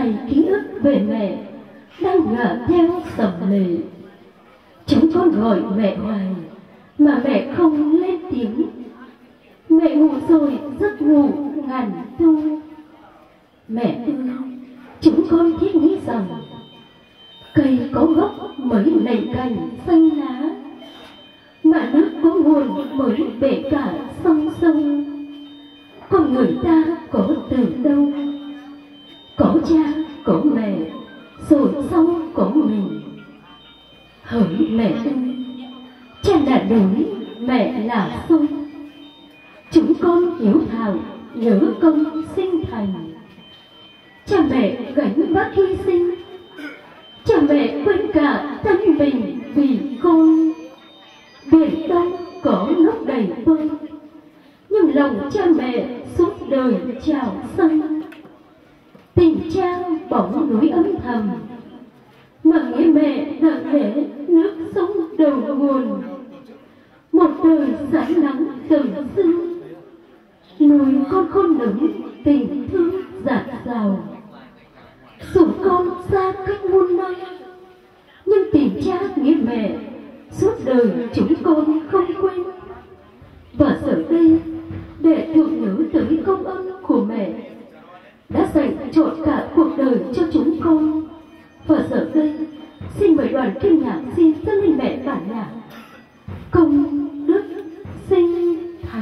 dài ký ức về mẹ đang ngả theo sầm lệ. Chúng con gọi mẹ hoài mà mẹ không lên tiếng. Mẹ ngủ rồi giấc ngủ ngàn thu. Mẹ ơi, chúng con thiết nghĩ rằng cây có gốc mới nảy cành xanh lá, mà nước có nguồn mới bể cả sông sông. Con người ta có từ đâu? Có cha, có mẹ, rồi sau có mình. Hỡi mẹ ơi, cha là núi, mẹ là sông. Chúng con hiếu thảo nhớ công sinh thành. Cha mẹ gánh vác hy sinh, cha mẹ quên cả thân mình vì con. Biển đông có lúc đầy vơi, nhưng lòng cha mẹ suốt đời trào dâng. Tình cha bóng núi âm thầm, mà nghe mẹ nặng nề nước sông đầu nguồn. Một đời sáng nắng dần sương, nuôi con khôn lớn tình thương dạt dào. Dù con xa cách muôn nơi, nhưng tình cha nghĩa mẹ suốt đời chúng con không quên. Và giờ đây, để tưởng nhớ tới công ơn của mẹ đã dành trọn cả cuộc đời cho chúng con. Và giờ đây, xin mời đoàn Kim Nhạc xin dâng lên mẹ bản nhạc Công Đức Sinh Thành.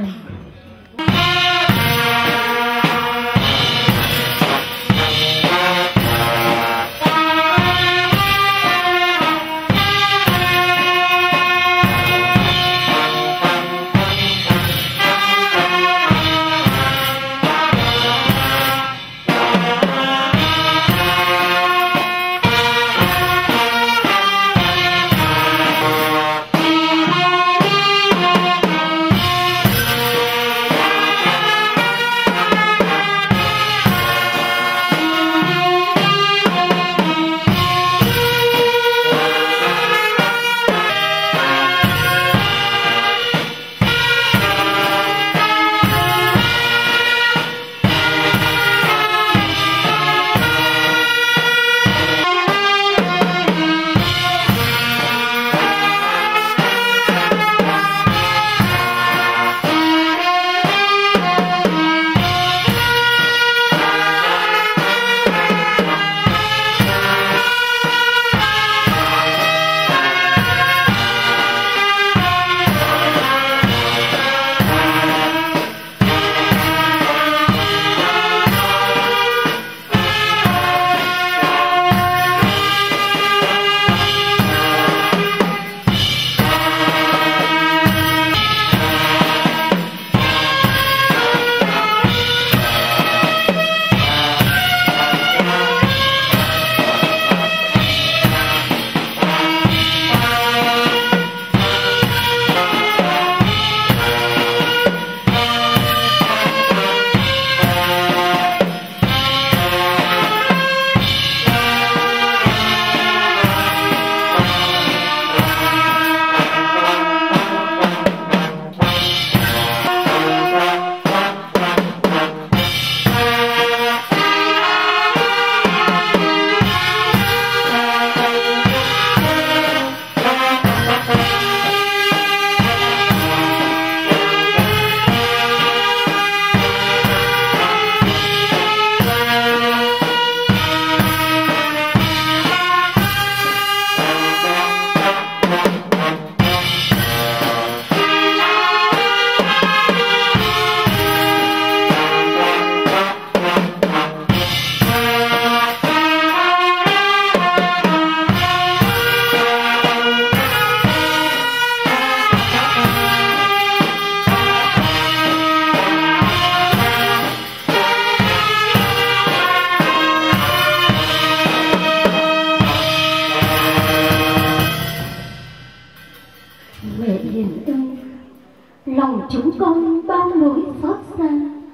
lòng chúng con bao nỗi xót xa.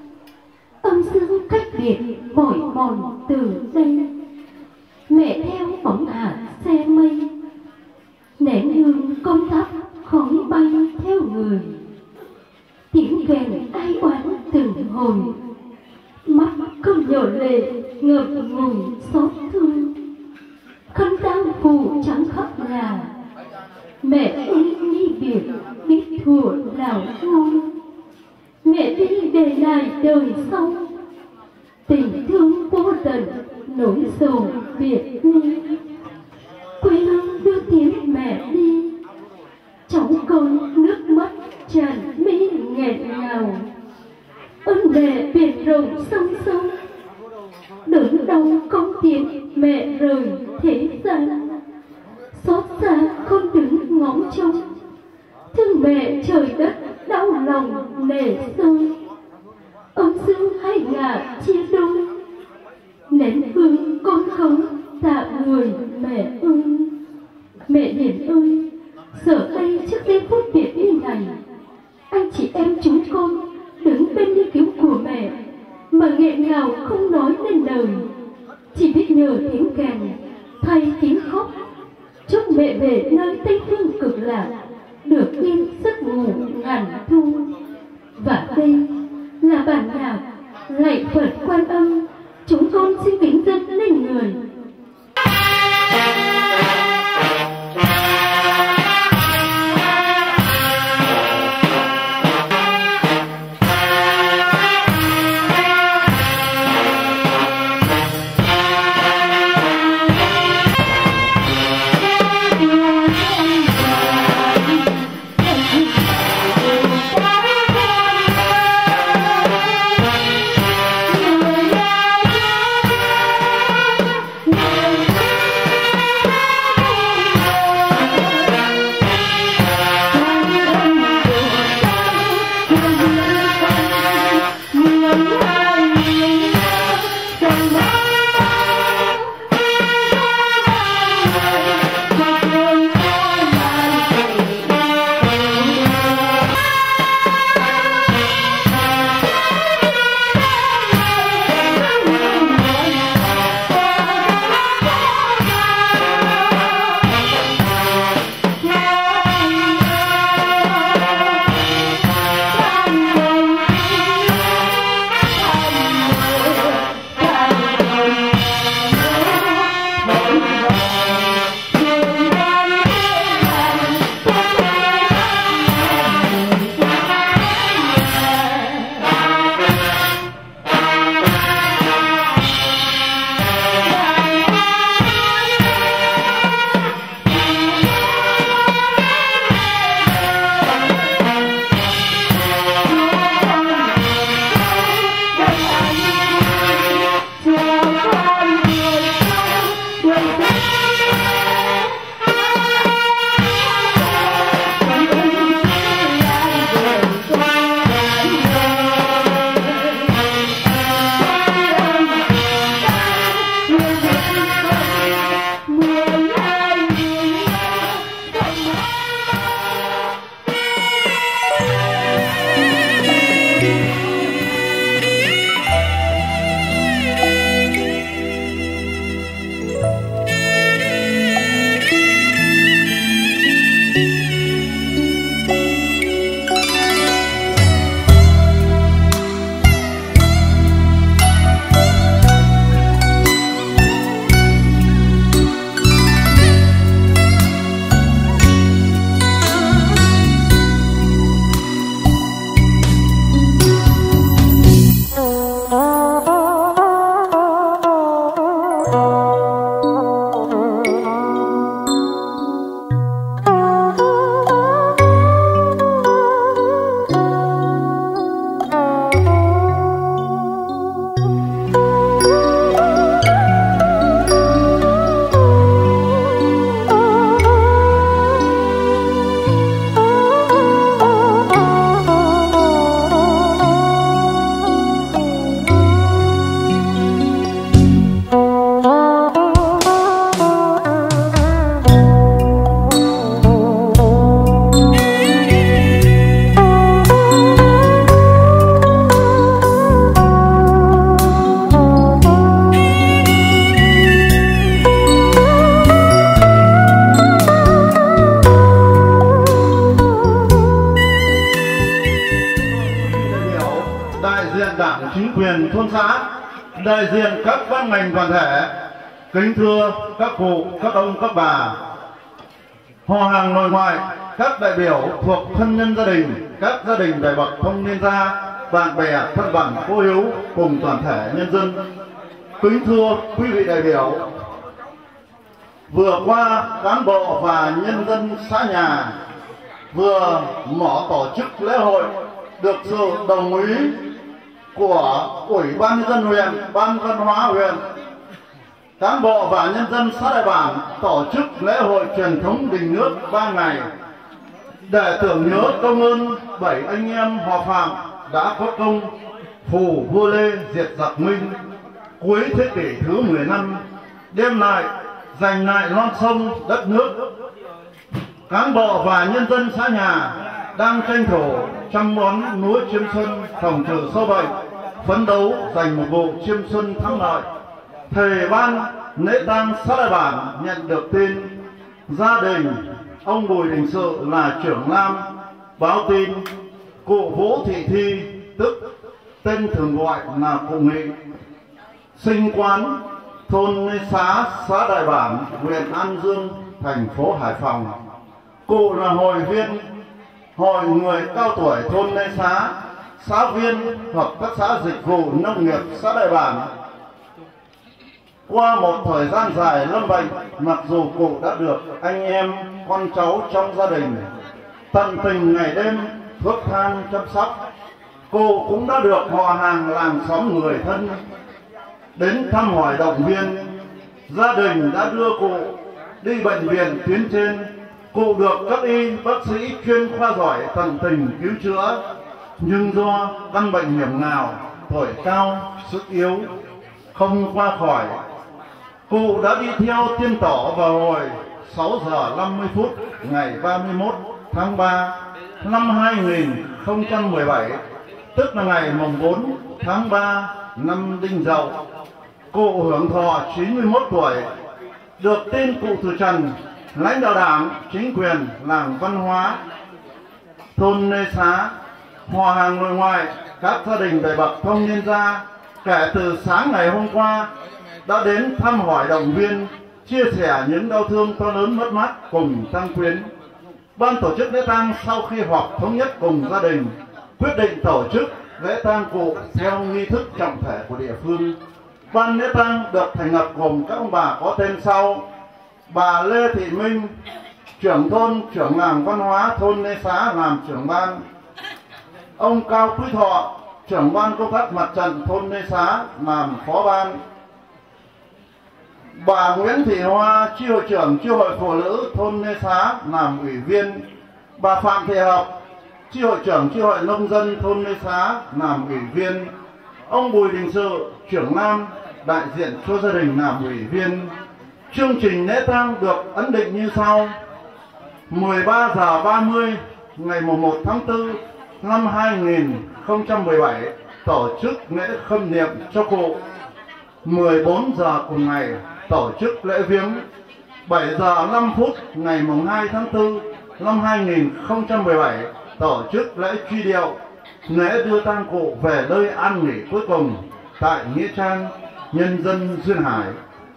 Âm dương cách biệt mỏi mòn từ đây, mẹ theo bóng hạt xe mây, nén hương con thắp khói bay theo người. Tiếng kèn ai oán từng hồi, mắt không nhỏ lệ ngập ngùi xót thương. Khăn tang phủ trắng khắp nhà, mẹ ơi đi biệt biết thuở nào vui. Mẹ đi để lại đời sau tình thương vô tận nỗi sầu biệt ly. Quê hương đưa tiếng mẹ đi, cháu con nước mắt tràn mi nghẹn ngào. Ơn mẹ biển rộng sông sông, đớn đau con tiếng mẹ rời thế gian. Xót xa con đứng ngóng trông, thương mẹ trời đất đau lòng nể rơi. Ấm dương hai ngả chia đôi, nén hương con không tạ người mẹ ơi. Mẹ hiền ơi, giờ đây trước giây phút biệt ly này, anh chị em chúng con đứng bên đi cứu của mẹ mà nghẹn ngào không nói nên lời, chỉ biết nhờ tiếng kèn thay tiếng khóc. Chúc mẹ về nơi Tây Phương cực lạc được yên giấc ngủ ngàn thu. Và đây là bản nhạc lạy Phật Quan Âm, chúng con xin kính dâng lên người. đại diện các ban ngành đoàn thể, kính thưa các cụ, các ông, các bà, họ hàng nội ngoại, các đại biểu thuộc thân nhân gia đình, các gia đình đại bậc thông niên gia, bạn bè, thân bằng, cố hữu cùng toàn thể nhân dân. Kính thưa quý vị đại biểu, vừa qua cán bộ và nhân dân xã Nhà vừa mở tổ chức lễ hội được sự đồng ý của Ủy ban nhân dân huyện, Ban văn hóa huyện. Cán bộ và nhân dân xã Đại Bản tổ chức lễ hội truyền thống đình nước ba ngày để tưởng nhớ công ơn bảy anh em họ Phạm đã có công phù vua Lê diệt giặc Minh cuối thế kỷ thứ mười lăm, đem lại giành lại non sông đất nước. Cán bộ và nhân dân xã Nhà đang tranh thủ chăm bón lúa chiêm xuân, phòng trừ sâu bệnh, phấn đấu giành một vụ chiêm xuân thắng lợi. Thầy ban lễ tang xã Đại Bản nhận được tin gia đình ông Bùi Đình Sự là trưởng nam báo tin cụ Vũ Thị Thi, tức tên thường gọi là cụ Nghị, sinh quán thôn Lê Xá, xã Đại Bản, huyện An Dương, thành phố Hải Phòng. Cụ là hội viên hội người cao tuổi thôn Lê Xá, xã viên hợp tác xã dịch vụ nông nghiệp xã Đại Bản. Qua một thời gian dài lâm bệnh, mặc dù cụ đã được anh em, con cháu trong gia đình tận tình ngày đêm thuốc thang chăm sóc, cụ cũng đã được họ hàng làng xóm người thân đến thăm hỏi động viên. Gia đình đã đưa cụ đi bệnh viện tuyến trên, cụ được các y bác sĩ chuyên khoa giỏi tận tình cứu chữa, nhưng do căn bệnh hiểm nghèo, tuổi cao, sức yếu, không qua khỏi. Cụ đã đi theo tiên tổ vào hồi sáu giờ năm mươi phút ngày ba mươi mốt tháng ba năm hai nghìn không trăm mười bảy, tức là ngày mùng bốn tháng ba năm Đinh Dậu. Cụ hưởng thọ chín mươi mốt tuổi. Được tin cụ từ trần, lãnh đạo đảng, chính quyền, làng văn hóa thôn Lê Xá, họ hàng nội ngoại, các gia đình đại bậc thông niên gia kể từ sáng ngày hôm qua đã đến thăm hỏi động viên, chia sẻ những đau thương to lớn mất mát cùng tang quyến. Ban tổ chức lễ tang sau khi họp thống nhất cùng gia đình quyết định tổ chức lễ tang cụ theo nghi thức trọng thể của địa phương. Ban lễ tang được thành lập gồm các ông bà có tên sau: bà Lê Thị Minh, trưởng thôn, trưởng làng văn hóa thôn Lê Xá làm trưởng ban; ông Cao Quý Thọ, trưởng ban công tác mặt trận thôn Lê Xá làm phó ban; bà Nguyễn Thị Hoa, chi hội trưởng chi hội phụ nữ thôn Lê Xá làm ủy viên; bà Phạm Thị Hợp, chi hội trưởng chi hội nông dân thôn Lê Xá làm ủy viên; ông Bùi Đình Sự, trưởng nam đại diện cho gia đình làm ủy viên. Chương trình lễ tang được ấn định như sau: mười ba giờ ba mươi ngày mùng một tháng tư năm hai nghìn không trăm mười bảy tổ chức lễ khâm niệm cho cụ. mười bốn giờ cùng ngày tổ chức lễ viếng. bảy giờ năm phút ngày mùng hai tháng tư năm hai nghìn không trăm mười bảy tổ chức lễ truy điệu, lễ đưa tang cụ về nơi an nghỉ cuối cùng tại nghĩa trang nhân dân Duyên Hải.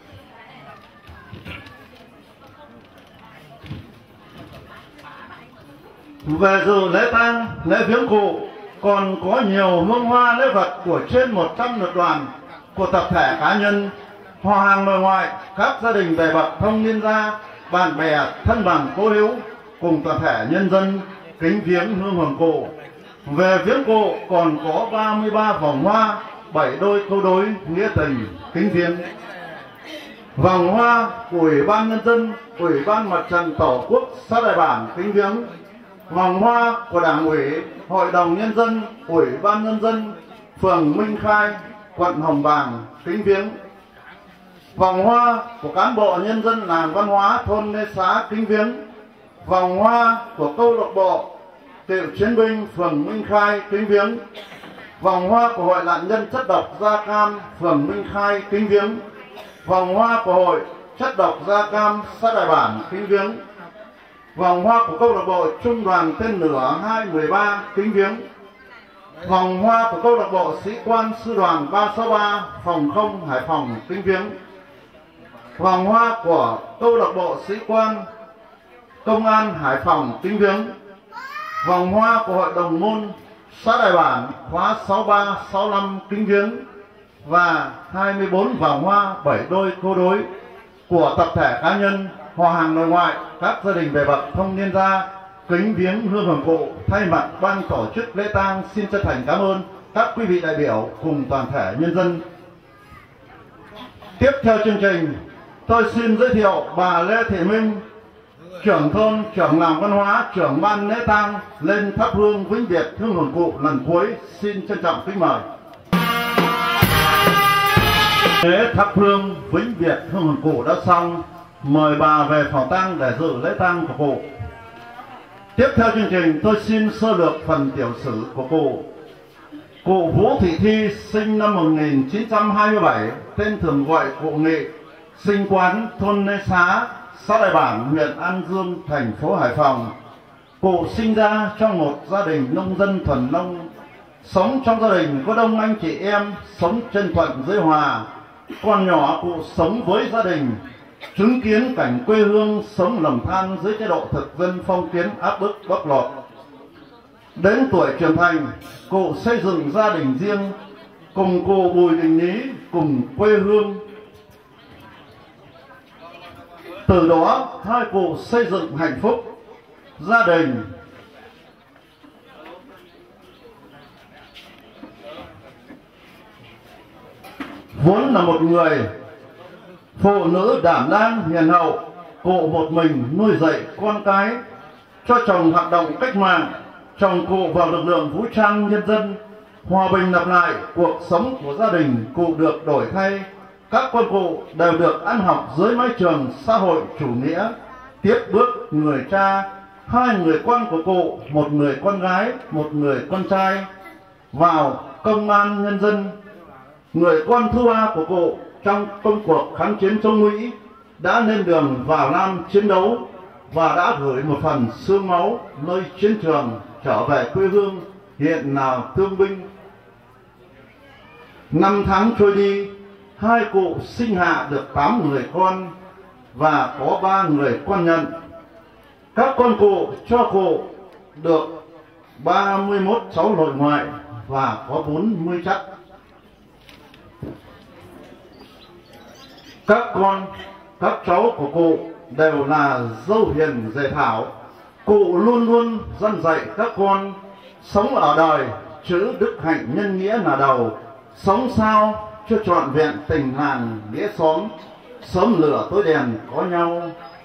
Về dự lễ tang, lễ viếng cụ còn có nhiều hương hoa lễ vật của trên một trăm lượt đoàn của tập thể cá nhân, họ hàng nội ngoại, các gia đình đại bậc thông niên gia, bạn bè, thân bằng cố hữu cùng toàn thể nhân dân kính viếng hương hồn cụ. Về viếng cụ còn có ba mươi ba vòng hoa, bảy đôi câu đối nghĩa tình kính viếng. Vòng hoa của Ủy ban nhân dân, Ủy ban mặt trận Tổ quốc xã Đại Bản kính viếng. Vòng hoa của Đảng ủy, Hội đồng nhân dân, Ủy ban nhân dân phường Minh Khai, quận Hồng Bàng kính viếng. Vòng hoa của cán bộ nhân dân làng văn hóa thôn Lê Xá kính viếng. Vòng hoa của câu lạc bộ cựu chiến binh phường Minh Khai kính viếng. Vòng hoa của hội nạn nhân chất độc da cam phường Minh Khai kính viếng. Vòng hoa của hội chất độc da cam xã Đại Bản kính viếng. Vòng hoa của câu lạc bộ trung đoàn tên lửa hai mười ba kính viếng. Vòng hoa của câu lạc bộ sĩ quan sư đoàn ba sáu ba phòng không Hải Phòng kính viếng. Vòng hoa của câu lạc bộ sĩ quan công an Hải Phòng kính viếng. Vòng hoa của hội đồng môn xã Đại Bản khóa sáu ba sáu lăm kính viếng. Và hai mươi bốn vòng hoa bảy đôi câu đối của tập thể cá nhân, họ hàng nội ngoại, các gia đình về bậc thông niên gia kính viếng hương hưởng cụ. Thay mặt ban tổ chức lễ tang xin chân thành cảm ơn các quý vị đại biểu cùng toàn thể nhân dân. Tiếp theo chương trình, tôi xin giới thiệu bà Lê Thị Minh, trưởng thôn, trưởng làng văn hóa, trưởng ban lễ tang lên thắp hương vĩnh biệt hương hồn cụ lần cuối. Xin trân trọng kính mời. Lễ thắp hương vĩnh biệt hương hồn cụ đã xong, mời bà về phòng tang để dự lễ tang của cụ. Tiếp theo chương trình, tôi xin sơ lược phần tiểu sử của cụ. Cụ Vũ Thị Thi sinh năm một nghìn chín trăm hai mươi bảy, tên thường gọi cụ Nghị, sinh quán thôn Nê Xá, xã Đại Bản, huyện An Dương, thành phố Hải Phòng. Cụ sinh ra trong một gia đình nông dân thuần nông, sống trong gia đình có đông anh chị em, sống chân thuận dưới hòa. Còn nhỏ cụ sống với gia đình, chứng kiến cảnh quê hương sống lầm than dưới chế độ thực dân phong kiến áp bức bóc lột. Đến tuổi trưởng thành, cụ xây dựng gia đình riêng, cùng cụ Bùi Đình Ní cùng quê hương. Từ đó hai cụ xây dựng hạnh phúc gia đình. Vốn là một người phụ nữ đảm đang hiền hậu, cụ một mình nuôi dạy con cái, cho chồng hoạt động cách mạng, chồng cụ vào lực lượng vũ trang nhân dân. Hòa bình lập lại, cuộc sống của gia đình cụ được đổi thay. Các con cụ đều được ăn học dưới mái trường xã hội chủ nghĩa. Tiếp bước người cha, hai người con của cụ, một người con gái, một người con trai, vào công an nhân dân. Người con thứ ba của cụ trong công cuộc kháng chiến chống Mỹ đã lên đường vào Nam chiến đấu và đã gửi một phần xương máu nơi chiến trường trở về quê hương, hiện là thương binh. Năm tháng trôi đi, hai cụ sinh hạ được tám người con và có ba người con nhận. Các con cụ cho cụ được ba mươi mốt cháu nội ngoại và có bốn mươi chắc. Các con, các cháu của cụ đều là dâu hiền dề thảo. Cụ luôn luôn dăn dạy các con sống ở đời chữ đức hạnh nhân nghĩa là đầu, sống sao cho trọn vẹn tình làng nghĩa xóm, sớm lửa tối đèn có nhau.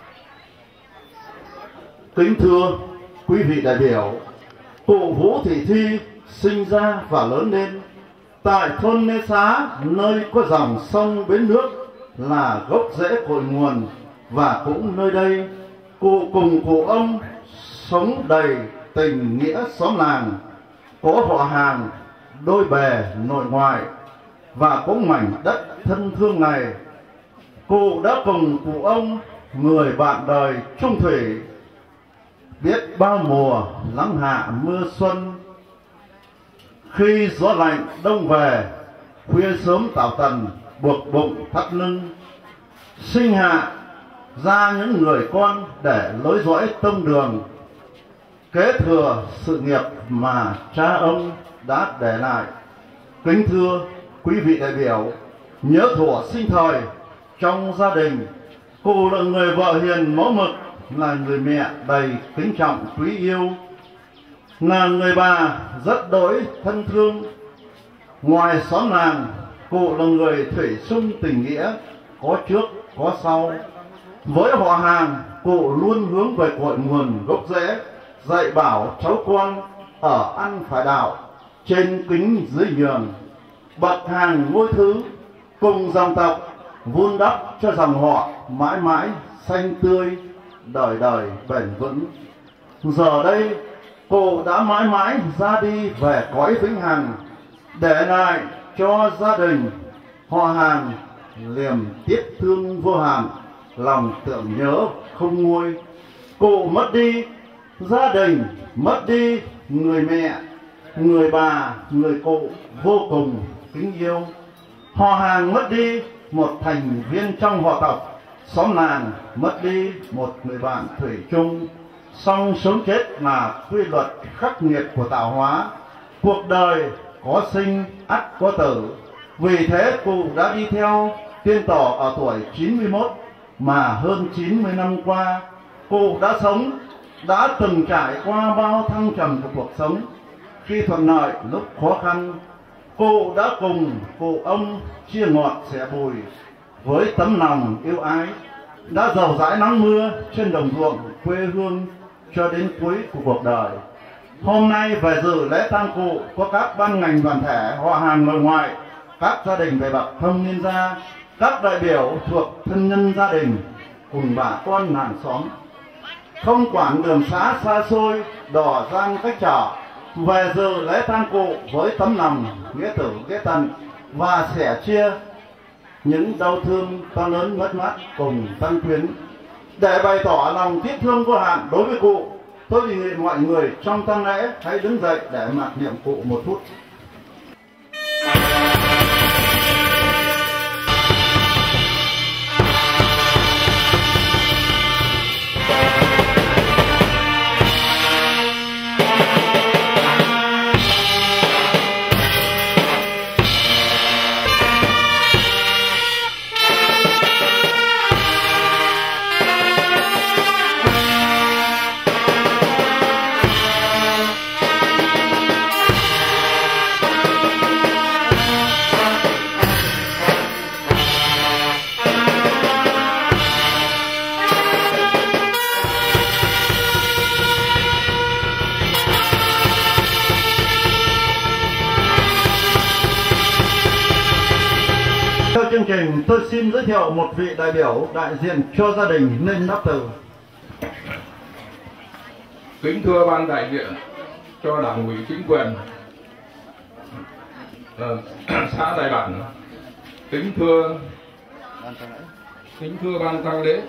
Kính thưa quý vị đại biểu, cụ Vũ Thị Thi sinh ra và lớn lên tại thôn Nê Xá, nơi có dòng sông bến nước là gốc rễ cội nguồn, và cũng nơi đây cụ cùng cụ ông sống đầy tình nghĩa xóm làng, có họ hàng đôi bè nội ngoại, và cũng mảnh đất thân thương này cụ đã cùng cụ ông, người bạn đời chung thủy, biết bao mùa nắng hạ mưa xuân. Khi gió lạnh đông về, khuya sớm tảo tần buộc bụng thắt lưng, sinh hạ ra những người con để nối dõi tông đường, kế thừa sự nghiệp mà cha ông đã để lại. Kính thưa quý vị đại biểu, nhớ thuở sinh thời trong gia đình, cụ là người vợ hiền mẫu mực, là người mẹ đầy kính trọng quý yêu, là người bà rất đỗi thân thương. Ngoài xóm làng, cụ là người thủy chung tình nghĩa, có trước có sau. Với họ hàng, cụ luôn hướng về cội nguồn gốc rễ, dạy bảo cháu con ở ăn phải đạo, trên kính dưới nhường, bậc hàng ngôi thứ, cùng dòng tộc vun đắp cho dòng họ mãi mãi xanh tươi, đời đời bền vững. Giờ đây cụ đã mãi mãi ra đi về cõi vĩnh hằng, để lại cho gia đình họ hàng niềm tiếc thương vô hạn, lòng tưởng nhớ không nguôi. Cụ mất đi gia đình, mất đi người mẹ, người bà, người cụ vô cùng kính yêu. Họ hàng mất đi một thành viên trong họ tộc, xóm làng mất đi một người bạn thủy chung. Song sống chết là quy luật khắc nghiệt của tạo hóa. Cuộc đời có sinh ắt có tử. Vì thế cụ đã đi theo tiên tổ ở tuổi chín mươi mốt, mà hơn chín mươi năm qua cụ đã sống, đã từng trải qua bao thăng trầm của cuộc sống. Khi thuận lợi lúc khó khăn, cụ đã cùng cụ ông chia ngọt sẻ bùi với tấm lòng yêu ái, đã dầu dãi nắng mưa trên đồng ruộng quê hương cho đến cuối của cuộc đời. Hôm nay về dự lễ tang cụ có các ban ngành đoàn thể, họ hàng nội ngoại, các gia đình về bậc thông niên gia, các đại biểu thuộc thân nhân gia đình cùng bà con làng xóm. Không quản đường xá xa xôi, đò giang cách trở, về dự lễ tang cụ với tấm lòng nghĩa tử nghĩa tận và sẻ chia những đau thương to lớn mất mát cùng tăng quyến. Để bày tỏ lòng tiếc thương vô hạn đối với cụ, tôi đề nghị mọi người trong tang lễ hãy đứng dậy để mặc niệm cụ một phút. Chương trình tôi xin giới thiệu một vị đại biểu đại diện cho gia đình nên đáp từ. Kính thưa ban đại diện cho đảng ủy chính quyền uh, xã Đại Bản, kính thưa kính thưa ban tang lễ,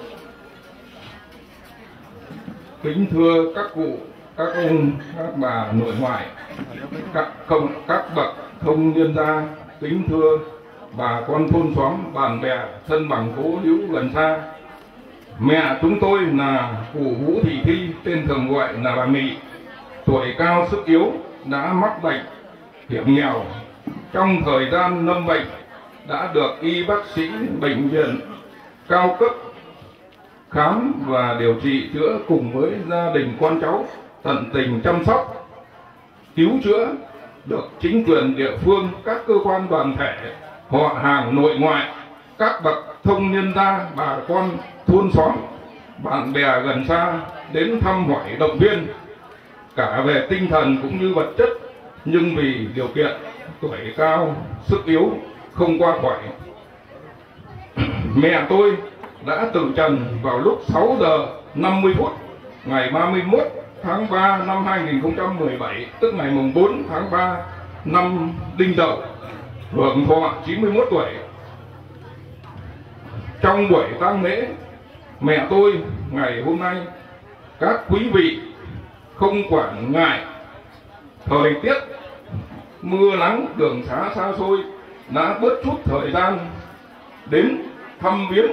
kính thưa các cụ, các ông, các bà nội ngoại, các công, các bậc thông nhân gia, kính thưa bà con thôn xóm, bạn bè, thân bằng cố hữu gần xa. Mẹ chúng tôi là cụ Vũ Thị Thi, tên thường gọi là bà Mị, tuổi cao sức yếu, đã mắc bệnh hiểm nghèo. Trong thời gian lâm bệnh đã được y bác sĩ bệnh viện cao cấp khám và điều trị chữa cùng với gia đình con cháu tận tình chăm sóc, cứu chữa, được chính quyền địa phương, các cơ quan đoàn thể, họ hàng nội ngoại, các bậc thông nhân gia, bà con thôn xóm, bạn bè gần xa đến thăm hỏi động viên, cả về tinh thần cũng như vật chất, nhưng vì điều kiện tuổi cao sức yếu không qua khỏi. Mẹ tôi đã từ trần vào lúc sáu giờ năm mươi phút ngày ba mươi mốt tháng ba năm hai nghìn không trăm mười bảy, tức ngày mùng bốn tháng ba năm Đinh Dậu, hưởng thọ chín mươi mốt tuổi. Trong buổi tang lễ mẹ tôi ngày hôm nay, các quý vị không quản ngại thời tiết mưa nắng đường xá xa xôi đã bớt chút thời gian đến thăm viếng,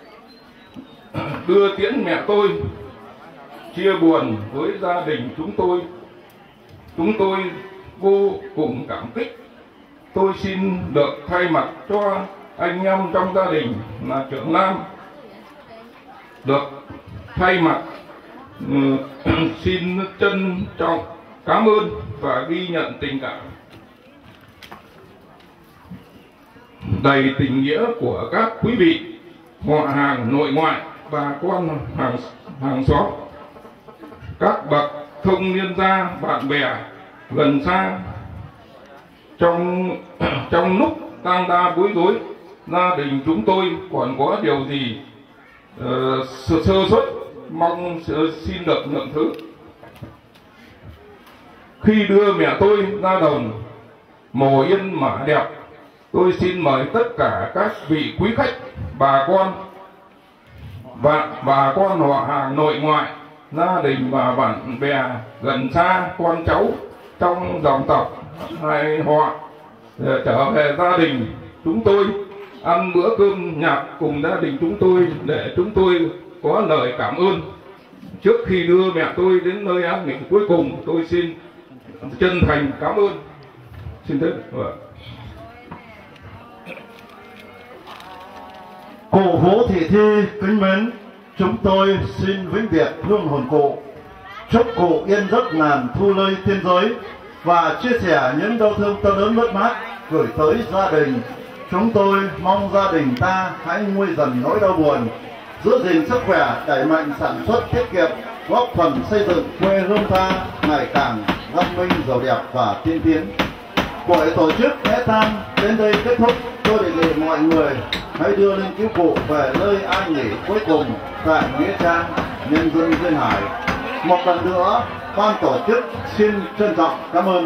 đưa tiễn mẹ tôi, chia buồn với gia đình chúng tôi. Chúng tôi vô cùng cảm kích. Tôi xin được thay mặt cho anh em trong gia đình là trưởng nam, được thay mặt uh, xin trân trọng cảm ơn và ghi nhận tình cảm đầy tình nghĩa của các quý vị, họ hàng nội ngoại, bà con hàng hàng xóm, các bậc thông niên gia, bạn bè gần xa. Trong trong lúc tang đa bối rối, gia đình chúng tôi còn có điều gì uh, sơ suất, mong xin được lượng thứ. Khi đưa mẹ tôi ra đồng mồ yên mã đẹp, tôi xin mời tất cả các vị quý khách, bà con và bà con họ hàng nội ngoại, gia đình và bạn bè gần xa, con cháu trong dòng tộc hay họ trở về gia đình chúng tôi, ăn bữa cơm nhạc cùng gia đình chúng tôi để chúng tôi có lời cảm ơn. Trước khi đưa mẹ tôi đến nơi an nghỉ cuối cùng, tôi xin chân thành cảm ơn. Xin thế. Cụ Vũ Thị Thi kính mến, chúng tôi xin vĩnh biệt hương hồn cụ, chúc cụ yên giấc ngàn thu lây thiên giới và chia sẻ những đau thương to lớn mất mát gửi tới gia đình. Chúng tôi mong gia đình ta hãy nguôi dần nỗi đau buồn, giữ gìn sức khỏe, đẩy mạnh sản xuất tiết kiệm, góp phần xây dựng quê hương ta ngày càng văn minh, giàu đẹp và tiên tiến. Buổi tổ chức lễ tang đến đây kết thúc. Tôi đề nghị mọi người hãy đưa linh cứu cụ về nơi an nghỉ cuối cùng tại nghĩa trang nhân dân Duyên Hải. Một lần nữa, ban tổ chức xin trân trọng cảm ơn.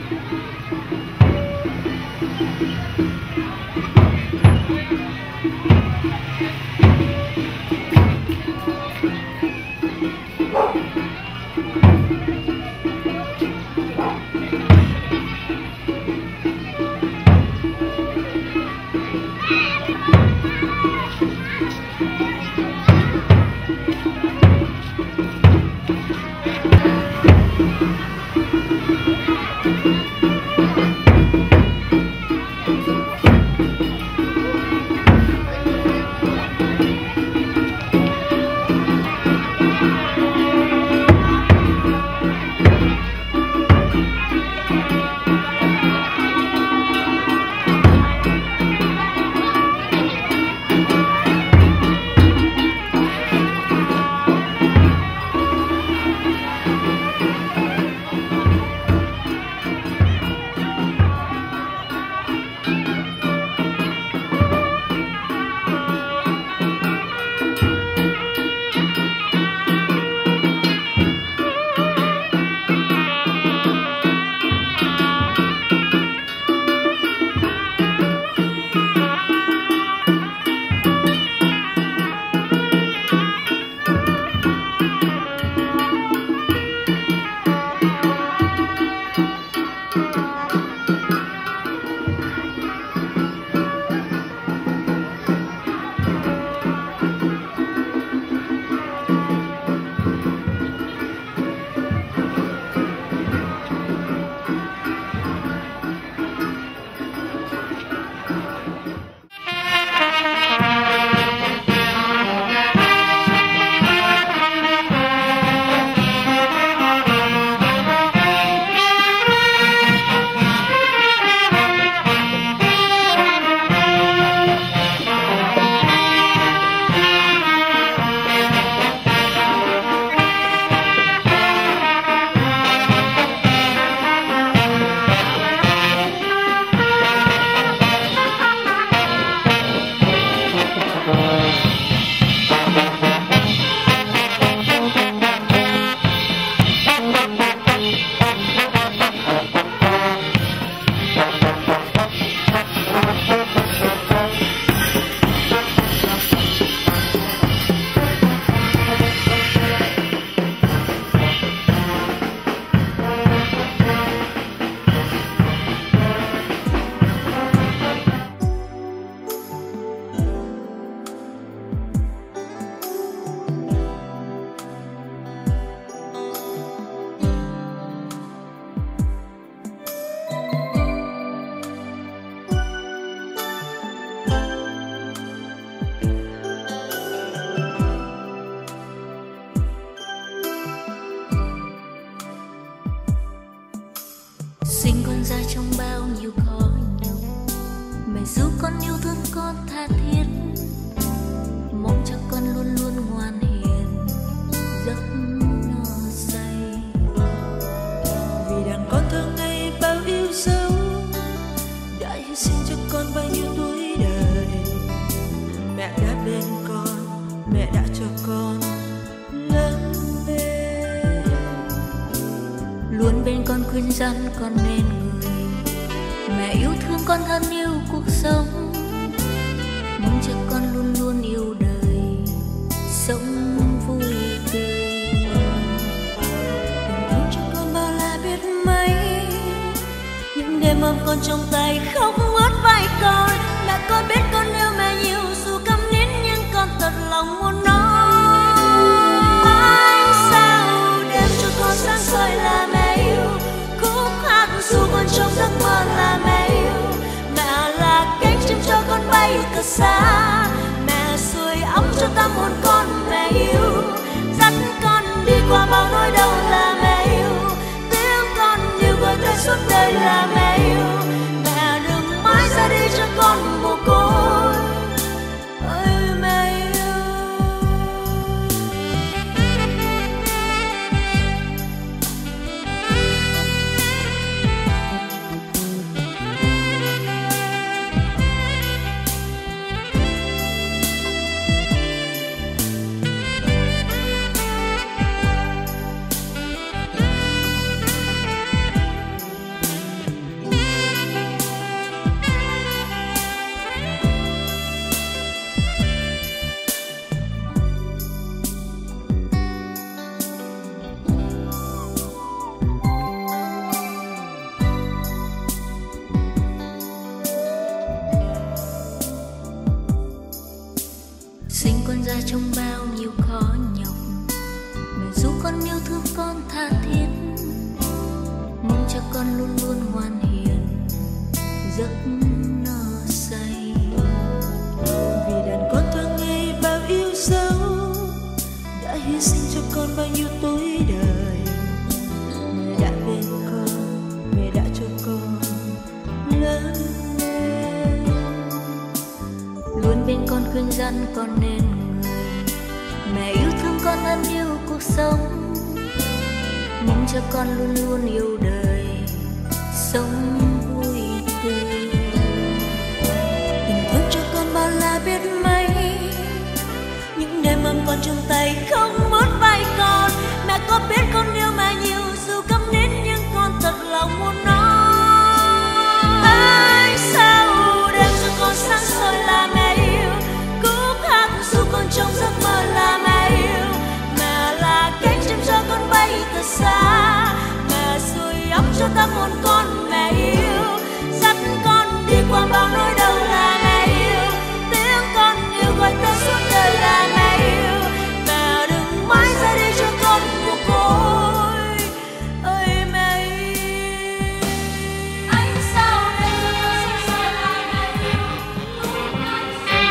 khuyên răn con nên người. Mẹ yêu thương con thân yêu cuộc sống, mong cho con luôn luôn yêu đời, sống vui tươi. Tình yêu cho con bao la biết mấy, những đêm ôm con trong tay khóc ướt vai con. Mẹ con biết con yêu mẹ nhiều dù câm nín nhưng con thật lòng muốn nói. Anh sao đêm cho con sáng soi là mẹ yêu, khúc hát dù con trong giấc mơ là mẹ yêu. Mẹ là cánh chim cho con bay thật xa, mẹ sưởi ấm cho tâm hồn con mẹ yêu. Dắt con đi qua bao nỗi đau là mẹ yêu, tiếng con yêu gọi tới suốt đời là mẹ yêu. Mẹ đừng mãi ra đi cho con mồ côi. trong bao nhiêu khó nhọc. Mẹ giúp con yêu thương con tha thiết, mong cho con luôn luôn ngoan hiền, giấc no say. Vì đàn con thoáng ngây bao yêu dấu, đã hy sinh cho con bao nhiêu tuổi đời. Mẹ đã bên con, mẹ đã cho con lớn lên, luôn bên con khuyên răn con nên người. Mẹ yêu thương con ân yêu cuộc sống, mong cho con luôn luôn yêu đời, sống vui tươi. tình thương cho con bao la biết mấy, những đêm ôm con trong tay không muốn vai con. Mẹ có biết con yêu mẹ nhiều dù câm nín, nhưng con thật lòng muốn nói. Ai sao đem cho con sáng soi là mẹ yêu, cúp hát dù con trong giấc mơ là mẹ yêu. Mẹ là cánh chim cho con bay thật xa, mẹ sưởi ấm cho tâm hồn con. Mẹ yêu dắt con đi qua bao nỗi đau là mẹ yêu, tiếng con yêu gọi ta suốt đời là mẹ yêu. Mẹ đừng mãi ra đi cho con mồ côi, ơi mẹ yêu. Anh sao đây cho con sáng soi là mẹ yêu, cúp hát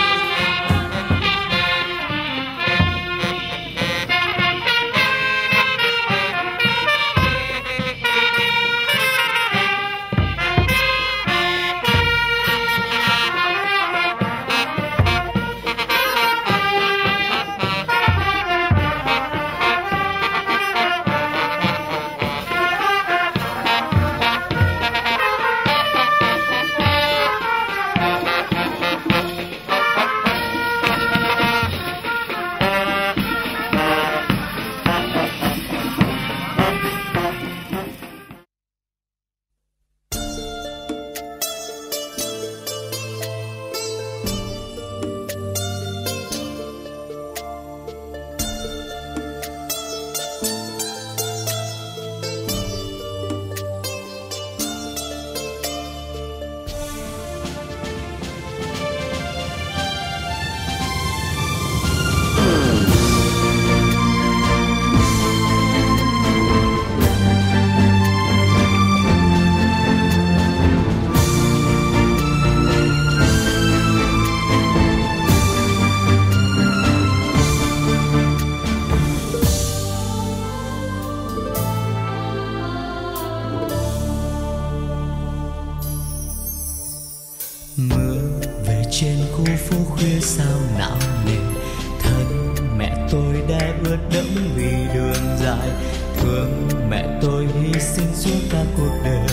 trên khu phố khuya sao não nề. Thân mẹ tôi đã ướt đẫm vì đường dài, thương mẹ tôi hy sinh suốt cả cuộc đời.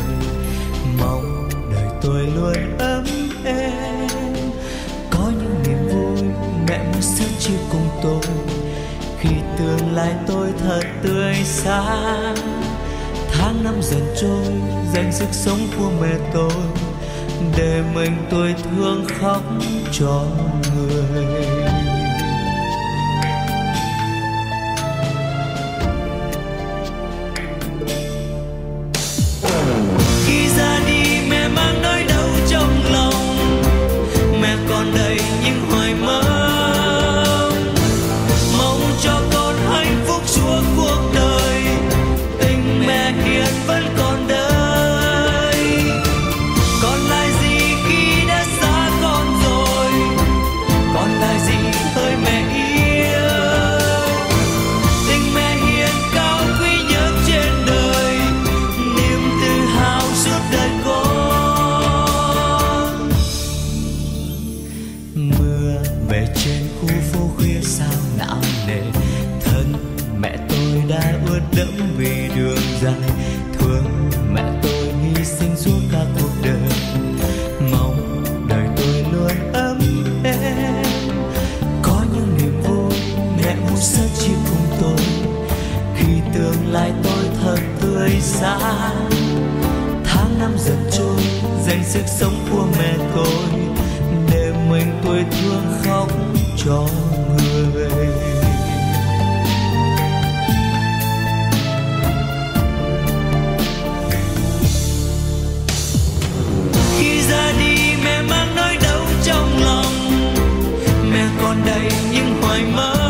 Mong đời tôi luôn ấm êm, có những niềm vui mẹ muốn sớm chia cùng tôi. Khi tương lai tôi thật tươi sáng, tháng năm dần trôi dành sức sống của mẹ tôi, để mình tôi thương khóc cho người. Khi ra đi mẹ mang nỗi đau trong lòng, mẹ còn đầy những hoài mơ, mong cho con hạnh phúc suốt cuộc đời. Tình mẹ hiền vẫn còn đây. Đẫm vì đường dài, thương mẹ tôi hy sinh suốt cả cuộc đời. Mong đời tôi luôn ấm êm, có những niềm vui mẹ muốn sớm chia cùng tôi. Khi tương lai tôi thật tươi sáng, tháng năm dần trôi dành sức sống của mẹ tôi, để mình tôi thương khóc cho người. Ra đi mẹ mang nỗi đau trong lòng, mẹ còn đầy những hoài mơ.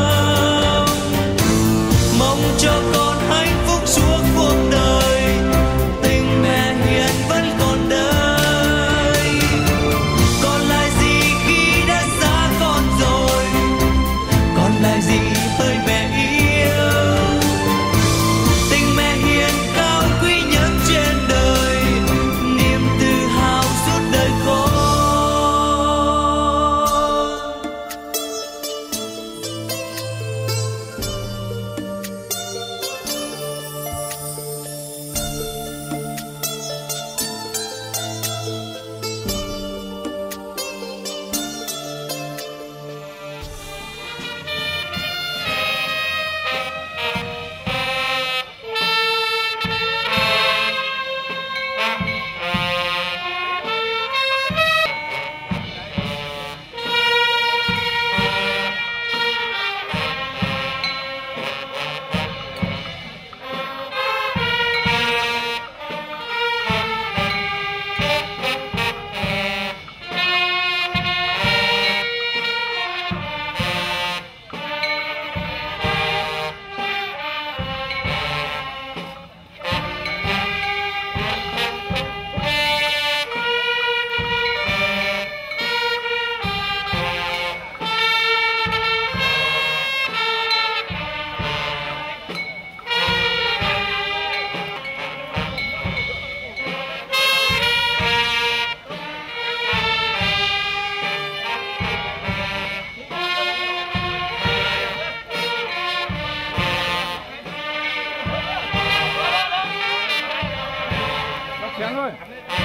Trắng ơi.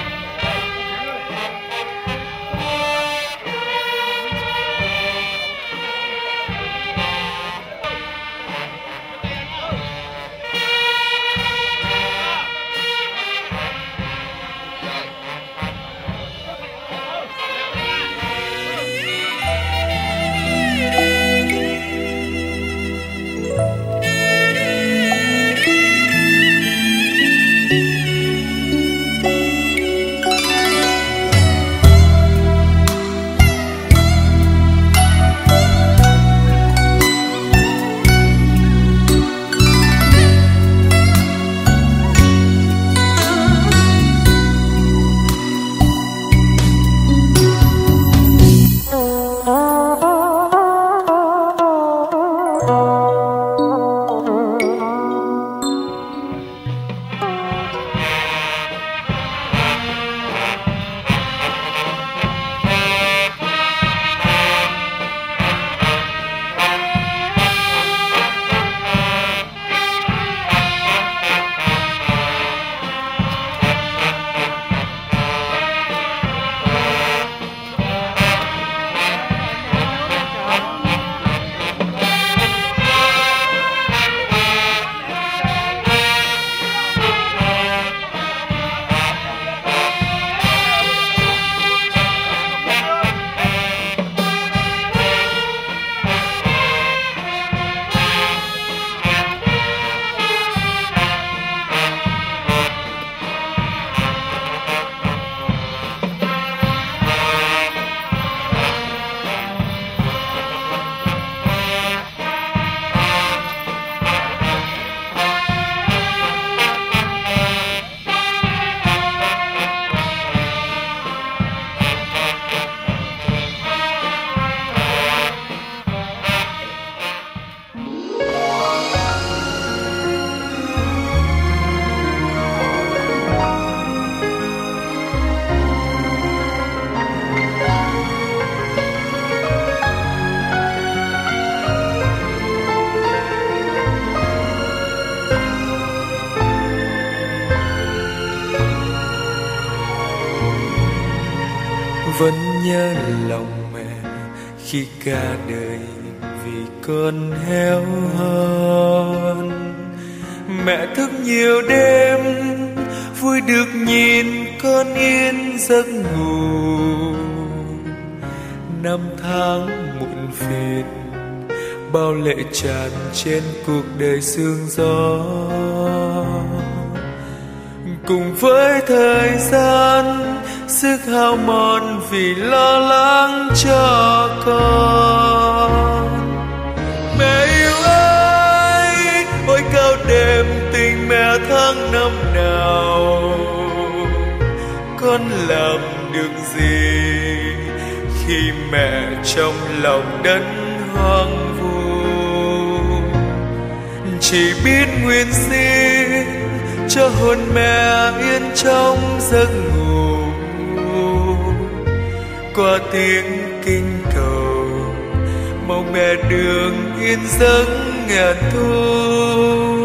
Vẫn nhớ lòng mẹ khi cả đời vì con héo hon. Mẹ thức nhiều đêm vui được nhìn con yên giấc ngủ. Năm tháng muộn phiền bao lệ tràn trên cuộc đời sương gió. Cùng với thời gian sức hao mòn vì lo lắng cho con. Mẹ yêu ơi, ôi cao đêm tình mẹ tháng năm nào. Con làm được gì khi mẹ trong lòng đất hoang vu? Chỉ biết nguyện xin cho hồn mẹ yên trong giấc ngủ. Qua tiếng kinh cầu mong mẹ đường yên giấc ngàn thu.